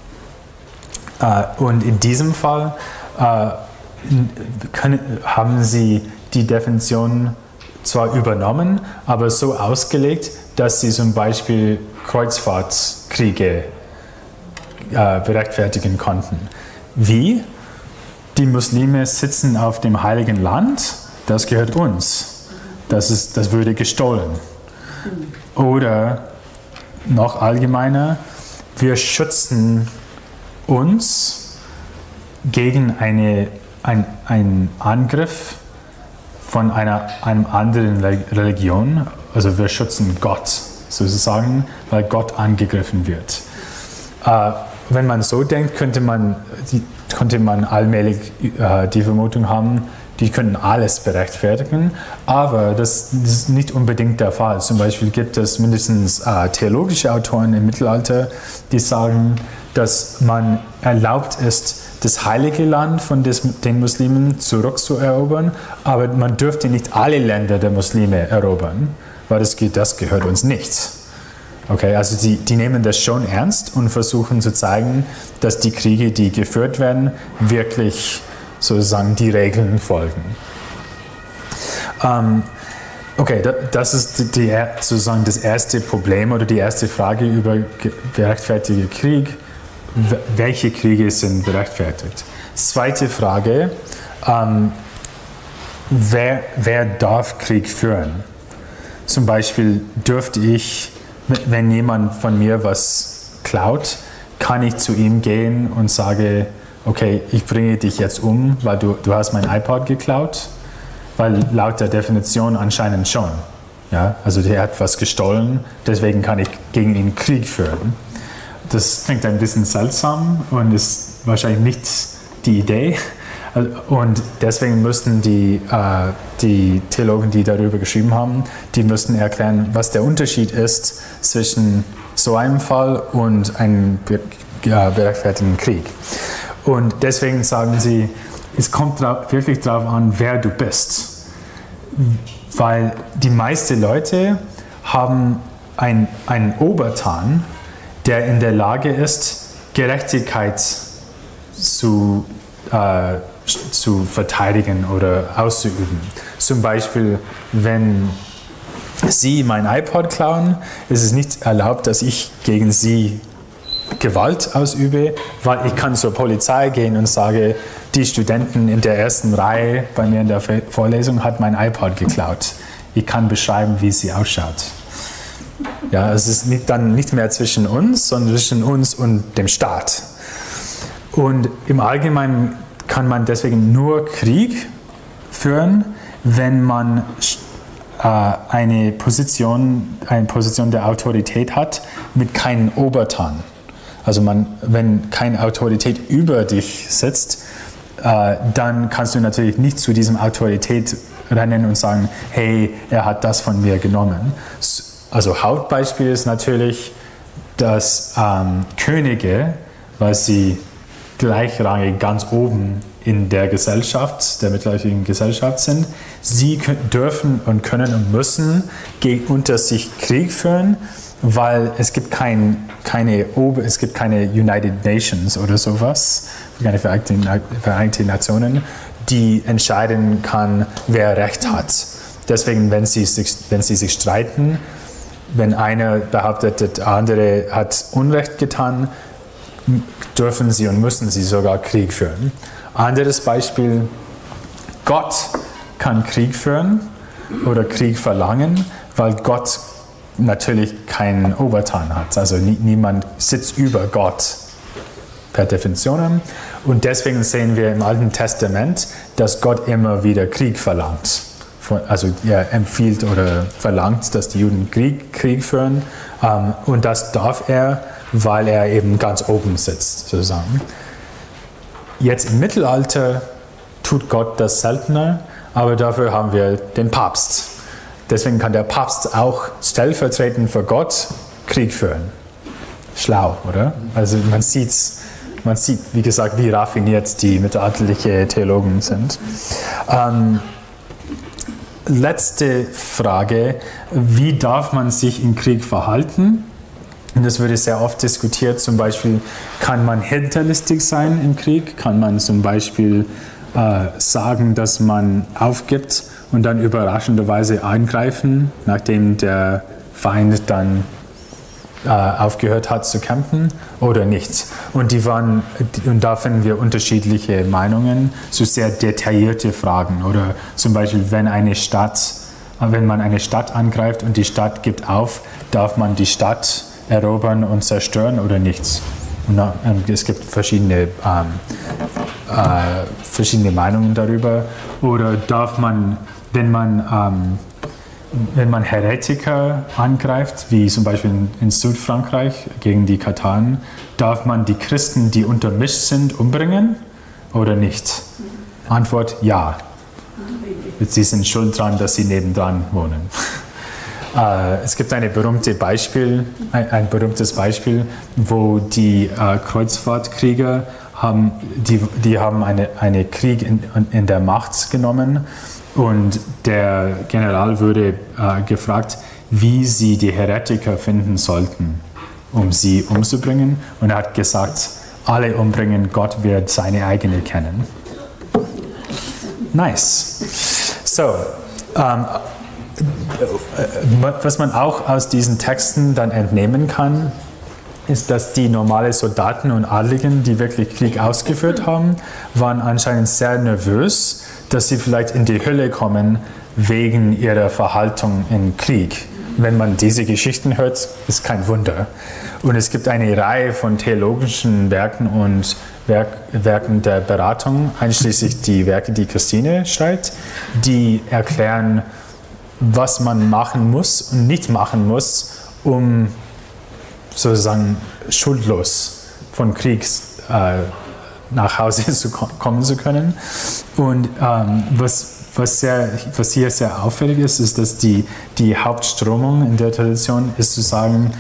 Und in diesem Fall äh, können, haben sie die Definition zwar übernommen, aber so ausgelegt, dass sie zum Beispiel Kreuzfahrtkriege äh, berechtfertigen konnten. Wie? Die Muslime sitzen auf dem Heiligen Land, das gehört uns. Das, ist, das würde gestohlen. Oder noch allgemeiner, wir schützen uns gegen eine, ein, einen Angriff von einer einem anderen Religion. Also wir schützen Gott sozusagen, weil Gott angegriffen wird. Äh, wenn man so denkt, könnte man, die, könnte man allmählich äh, die Vermutung haben, die können alles berechtfertigen, aber das, das ist nicht unbedingt der Fall. Zum Beispiel gibt es mindestens äh, theologische Autoren im Mittelalter, die sagen, dass man erlaubt ist, das heilige Land von des, den Muslimen zurückzuerobern, aber man dürfte nicht alle Länder der Muslime erobern, weil das, das gehört uns nicht. Okay, also die, die nehmen das schon ernst und versuchen zu zeigen, dass die Kriege, die geführt werden, wirklich sozusagen die Regeln folgen. Ähm, Okay, das ist die, sozusagen das erste Problem oder die erste Frage über gerechtfertigten Krieg. Welche Kriege sind gerechtfertigt? Zweite Frage, ähm, wer, wer darf Krieg führen? Zum Beispiel dürfte ich, wenn jemand von mir was klaut, kann ich zu ihm gehen und sage, okay, ich bringe dich jetzt um, weil du, du hast mein iPod geklaut? Weil laut der Definition anscheinend schon. Ja? Also der hat was gestohlen, deswegen kann ich gegen ihn Krieg führen. Das klingt ein bisschen seltsam und ist wahrscheinlich nicht die Idee. Und deswegen müssten die, äh, die Theologen, die darüber geschrieben haben, die müssten erklären, was der Unterschied ist zwischen so einem Fall und einem gerechtfertigten Krieg. Und deswegen sagen sie, es kommt wirklich darauf an, wer du bist. Weil die meisten Leute haben ein, einen Obertan, der in der Lage ist, Gerechtigkeit zu, äh, zu verteidigen oder auszuüben. Zum Beispiel, wenn Sie mein iPod klauen, ist es nicht erlaubt, dass ich gegen Sie Gewalt ausübe, weil ich kann zur Polizei gehen und sage, die Studenten in der ersten Reihe bei mir in der Vorlesung hat mein iPod geklaut. Ich kann beschreiben, wie sie ausschaut. Ja, es ist nicht, dann nicht mehr zwischen uns, sondern zwischen uns und dem Staat. Und im Allgemeinen kann man deswegen nur Krieg führen, wenn man äh, eine Position, eine Position der Autorität hat mit keinem Obertan. Also man, wenn keine Autorität über dich sitzt, äh, dann kannst du natürlich nicht zu diesem Autorität rennen und sagen, hey, er hat das von mir genommen. Also Hauptbeispiel ist natürlich, dass ähm, Könige, weil sie gleichrangig ganz oben in der Gesellschaft, der mittelalterlichen Gesellschaft sind, sie dürfen und können und müssen gegen, unter sich Krieg führen, weil es gibt kein, keine, es gibt keine United Nations oder sowas, keine Vereinigte Nationen, die entscheiden kann, wer Recht hat. Deswegen, wenn sie sich, wenn sie sich streiten, wenn einer behauptet, der andere hat Unrecht getan, dürfen sie und müssen sie sogar Krieg führen. Anderes Beispiel, Gott kann Krieg führen oder Krieg verlangen, weil Gott natürlich keinen Obertan hat. Also nie, niemand sitzt über Gott per Definition. Und deswegen sehen wir im Alten Testament, dass Gott immer wieder Krieg verlangt. Also er empfiehlt oder verlangt, dass die Juden Krieg, Krieg führen. Und das darf er, weil er eben ganz oben sitzt, sozusagen. Jetzt im Mittelalter tut Gott das seltener, aber dafür haben wir den Papst. Deswegen kann der Papst auch stellvertretend für Gott Krieg führen. Schlau, oder? Also man sieht, man sieht, wie gesagt, wie raffiniert die mittelalterlichen Theologen sind. Ähm, letzte Frage, wie darf man sich im Krieg verhalten? Und das wird sehr oft diskutiert, zum Beispiel, kann man hinterlistig sein im Krieg? Kann man zum Beispiel äh, sagen, dass man aufgibt und dann überraschenderweise eingreifen, nachdem der Feind dann äh, aufgehört hat zu kämpfen oder nicht? Und, die waren, und da finden wir unterschiedliche Meinungen zu sehr detaillierte Fragen. Oder zum Beispiel, wenn eine Stadt, wenn man eine Stadt angreift und die Stadt gibt auf, darf man die Stadt erobern und zerstören oder nichts. Und dann, es gibt verschiedene, ähm, äh, verschiedene Meinungen darüber. Oder darf man, wenn man, ähm, wenn man Heretiker angreift, wie zum Beispiel in, in Südfrankreich gegen die Kataren, darf man die Christen, die untermischt sind, umbringen oder nicht? Antwort: Ja. Sie sind schuld daran, dass sie nebendran wohnen. Äh, es gibt eine berühmte Beispiel, ein, ein berühmtes Beispiel, wo die äh, Kreuzfahrtkrieger haben, die, die haben eine, eine Krieg in, in der Macht genommen und der General wurde äh, gefragt, wie sie die Heretiker finden sollten, um sie umzubringen, und er hat gesagt, alle umbringen, Gott wird seine eigene kennen. Nice. So, ähm, was man auch aus diesen Texten dann entnehmen kann, ist, dass die normalen Soldaten und Adligen, die wirklich Krieg ausgeführt haben, waren anscheinend sehr nervös, dass sie vielleicht in die Hölle kommen wegen ihrer Verhaltung im Krieg. Wenn man diese Geschichten hört, ist kein Wunder. Und es gibt eine Reihe von theologischen Werken und Werk, Werken der Beratung, einschließlich die Werke, die Christine schreibt, die erklären, was man machen muss und nicht machen muss, um sozusagen schuldlos von Krieg äh, nach Hause zu kommen zu können. Und ähm, was Was, sehr, was hier sehr auffällig ist, ist, dass die, die Hauptströmung in der Tradition ist zu sagen,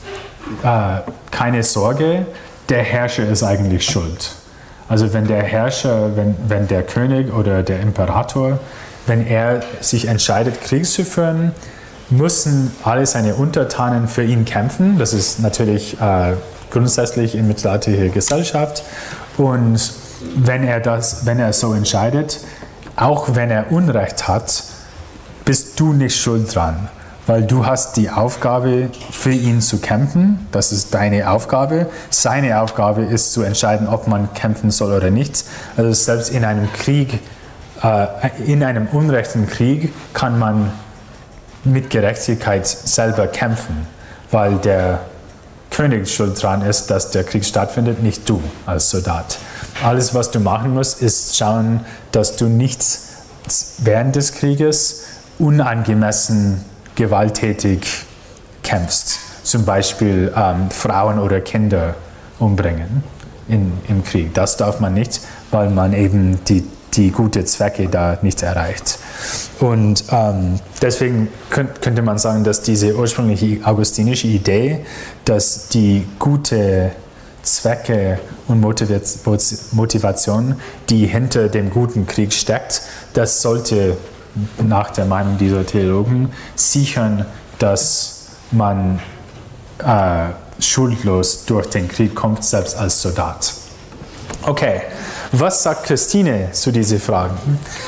äh, keine Sorge, der Herrscher ist eigentlich schuld. Also wenn der Herrscher, wenn, wenn der König oder der Imperator, wenn er sich entscheidet, Krieg zu führen, müssen alle seine Untertanen für ihn kämpfen. Das ist natürlich äh, grundsätzlich in mittelalterlicher Gesellschaft. Und wenn er, das, wenn er so entscheidet, auch wenn er Unrecht hat, bist du nicht schuld dran, weil du hast die Aufgabe, für ihn zu kämpfen. Das ist deine Aufgabe. Seine Aufgabe ist zu entscheiden, ob man kämpfen soll oder nicht. Also selbst in einem Krieg, äh, in einem unrechten Krieg kann man mit Gerechtigkeit selber kämpfen, weil der König schuld dran ist, dass der Krieg stattfindet, nicht du als Soldat. Alles, was du machen musst, ist schauen, dass du nicht während des Krieges unangemessen gewalttätig kämpfst. Zum Beispiel ähm, Frauen oder Kinder umbringen in, im Krieg. Das darf man nicht, weil man eben die, die gute Zwecke da nicht erreicht. Und ähm, deswegen könnt, könnte man sagen, dass diese ursprüngliche augustinische Idee, dass die gute Zwecke und Motivation, die hinter dem guten Krieg steckt, das sollte nach der Meinung dieser Theologen sichern, dass man äh, schuldlos durch den Krieg kommt, selbst als Soldat. Okay, was sagt Christine zu diesen Fragen?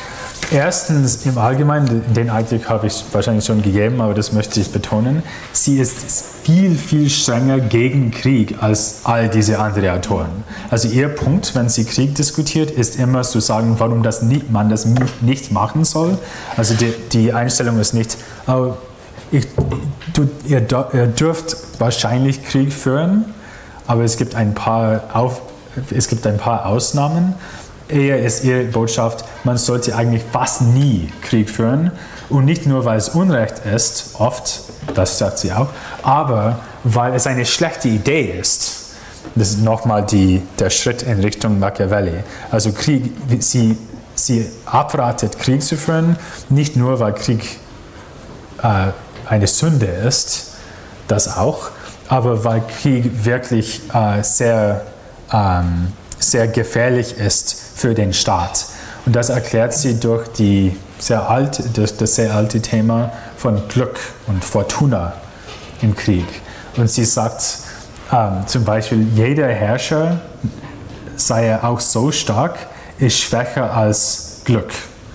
Erstens, im Allgemeinen, den Einblick habe ich wahrscheinlich schon gegeben, aber das möchte ich betonen, sie ist viel, viel strenger gegen Krieg als all diese anderen Autoren. Also ihr Punkt, wenn sie Krieg diskutiert, ist immer zu sagen, warum das nicht, man das nicht machen soll. Also die, die Einstellung ist nicht, oh, ich, du, ihr, ihr dürft wahrscheinlich Krieg führen, aber es gibt ein paar, Auf, es gibt ein paar Ausnahmen. Eher ist ihre Botschaft, man sollte eigentlich fast nie Krieg führen. Und nicht nur, weil es Unrecht ist, oft, das sagt sie auch, aber weil es eine schlechte Idee ist. Das ist nochmal die, der Schritt in Richtung Machiavelli. Also Krieg, sie, sie abratet, Krieg zu führen, nicht nur, weil Krieg äh, eine Sünde ist, das auch, aber weil Krieg wirklich äh, sehr, ähm, sehr gefährlich ist für den Staat. Und das erklärt sie durch die sehr alte, das, das sehr alte Thema von Glück und Fortuna im Krieg. Und sie sagt ähm, zum Beispiel, jeder Herrscher, sei er auch so stark, ist schwächer als Glück.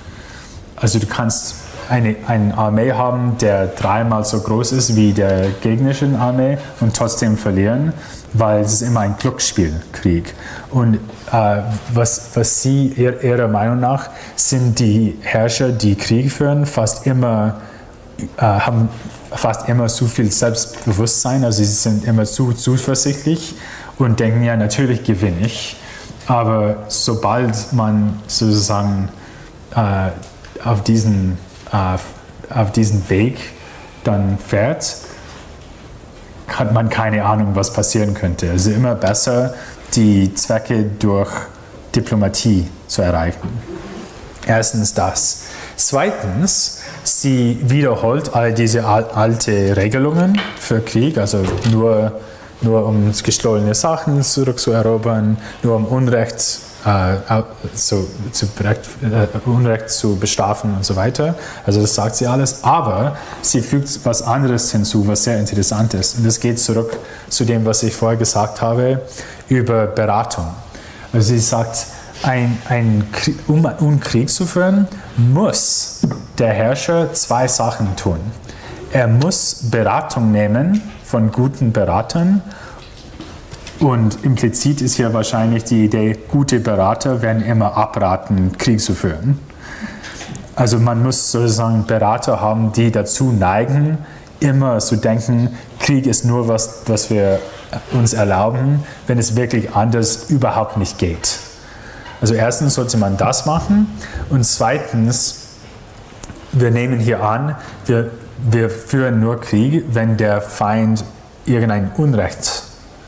Also du kannst eine, eine Armee haben, der dreimal so groß ist wie der gegnerische Armee und trotzdem verlieren, weil es ist immer ein Glücksspiel, Krieg. Und äh, was, was sie ihrer, ihrer Meinung nach sind die Herrscher, die Krieg führen, fast immer, äh, haben fast immer zu viel Selbstbewusstsein, also sie sind immer zu zuversichtlich und denken, ja, natürlich gewinne ich. Aber sobald man sozusagen äh, auf diesen äh, auf diesen Weg dann fährt, hat man keine Ahnung, was passieren könnte. Also immer besser, die Zwecke durch Diplomatie zu erreichen. Erstens das. Zweitens, sie wiederholt all diese alte Regelungen für Krieg, also nur, nur um gestohlene Sachen zurückzuerobern, nur um Unrecht äh, zu, zu, äh, Unrecht zu bestrafen und so weiter. Also das sagt sie alles, aber sie fügt was anderes hinzu, was sehr interessant ist. Und das geht zurück zu dem, was ich vorher gesagt habe, über Beratung. Also sie sagt, ein, ein Krieg, um, um Krieg zu führen, muss der Herrscher zwei Sachen tun. Er muss Beratung nehmen von guten Beratern. Und implizit ist hier wahrscheinlich die Idee, gute Berater werden immer abraten, Krieg zu führen. Also man muss sozusagen Berater haben, die dazu neigen, immer zu denken, Krieg ist nur was, was wir uns erlauben, wenn es wirklich anders überhaupt nicht geht. Also erstens sollte man das machen und zweitens, wir nehmen hier an, wir, wir führen nur Krieg, wenn der Feind irgendein Unrecht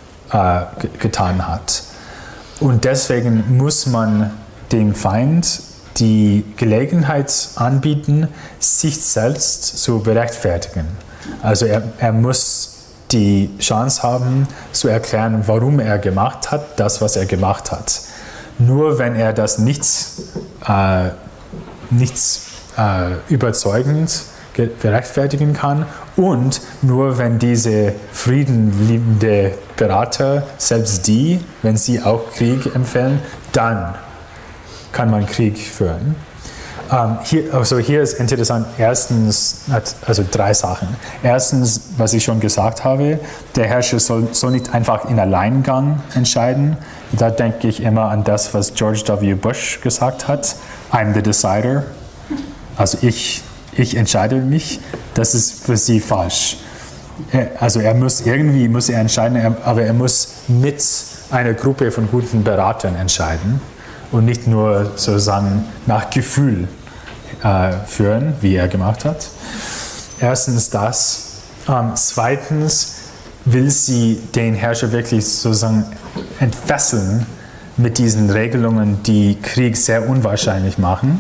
getan hat. Und deswegen muss man dem Feind die Gelegenheit anbieten, sich selbst zu berechtfertigen. Also er, er muss die Chance haben, zu erklären, warum er gemacht hat, das, was er gemacht hat. Nur wenn er das nicht, äh, nicht äh, überzeugend berechtfertigen kann und nur wenn diese friedenliebende Berater, selbst die, wenn sie auch Krieg empfehlen, dann kann man Krieg führen. Ähm, hier, also hier ist interessant, erstens, also drei Sachen. Erstens, was ich schon gesagt habe, der Herrscher soll, soll nicht einfach in Alleingang entscheiden. Da denke ich immer an das, was George W. Bush gesagt hat, I'm the decider. Also ich Ich entscheide mich, das ist für sie falsch. Also er muss irgendwie muss er entscheiden, aber er muss mit einer Gruppe von guten Beratern entscheiden und nicht nur sozusagen nach Gefühl äh, führen, wie er gemacht hat. Erstens das. Ähm, zweitens will sie den Herrscher wirklich sozusagen entfesseln mit diesen Regelungen, die Krieg sehr unwahrscheinlich machen.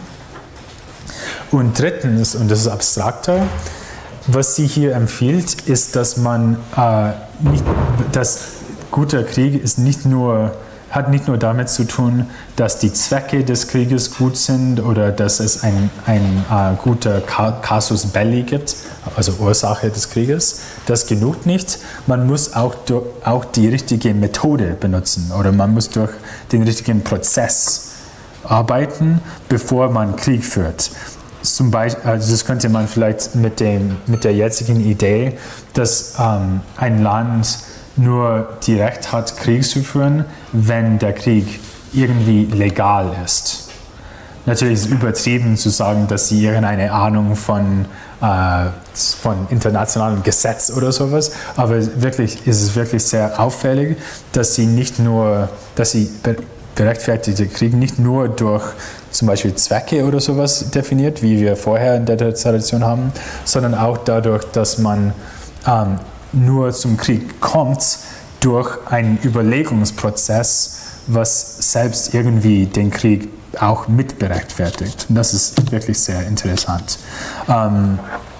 Und drittens, und das ist abstrakter, was sie hier empfiehlt, ist, dass man äh, nicht, dass guter Krieg ist nicht nur, hat nicht nur damit zu tun, dass die Zwecke des Krieges gut sind oder dass es ein, ein äh, guter Casus Belli gibt, also Ursache des Krieges. Das genügt nicht. Man muss auch, durch, auch die richtige Methode benutzen oder man muss durch den richtigen Prozess arbeiten, bevor man Krieg führt. Zum Beispiel, also das könnte man vielleicht mit, dem, mit der jetzigen Idee, dass ähm, ein Land nur die Recht hat, Krieg zu führen, wenn der Krieg irgendwie legal ist. Natürlich ist es übertrieben zu sagen, dass sie irgendeine Ahnung von, äh, von internationalem Gesetz oder sowas, aber wirklich ist es wirklich sehr auffällig, dass sie nicht nur, dass sie berechtfertigte Krieg nicht nur durch zum Beispiel Zwecke oder sowas definiert, wie wir vorher in der Tradition haben, sondern auch dadurch, dass man ähm, nur zum Krieg kommt durch einen Überlegungsprozess, was selbst irgendwie den Krieg auch mit berechtfertigt. Und das ist wirklich sehr interessant. Ähm,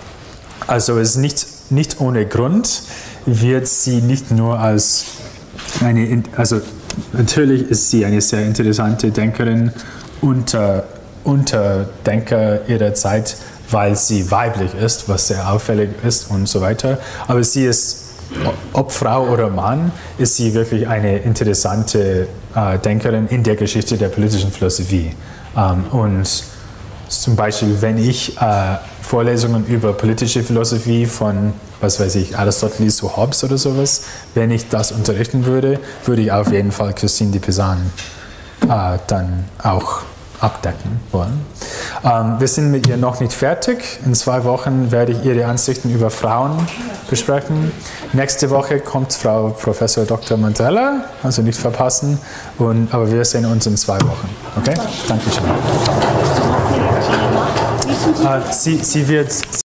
also es ist nicht, nicht ohne Grund, wird sie nicht nur als eine, also natürlich ist sie eine sehr interessante Denkerin, unter, unter Denker ihrer Zeit, weil sie weiblich ist, was sehr auffällig ist und so weiter. Aber sie ist, ob Frau oder Mann, ist sie wirklich eine interessante äh, Denkerin in der Geschichte der politischen Philosophie. Ähm, und zum Beispiel, wenn ich äh, Vorlesungen über politische Philosophie von, was weiß ich, Aristoteles zu Hobbes oder sowas, wenn ich das unterrichten würde, würde ich auf jeden Fall Christine de Pizan äh, dann auch abdecken wollen. Ähm, wir sind mit ihr noch nicht fertig. In zwei Wochen werde ich ihre Ansichten über Frauen besprechen. Nächste Woche kommt Frau Professor Doktor Montella, also nicht verpassen. Und, aber wir sehen uns in zwei Wochen. Okay? Dankeschön. Äh, sie, sie wird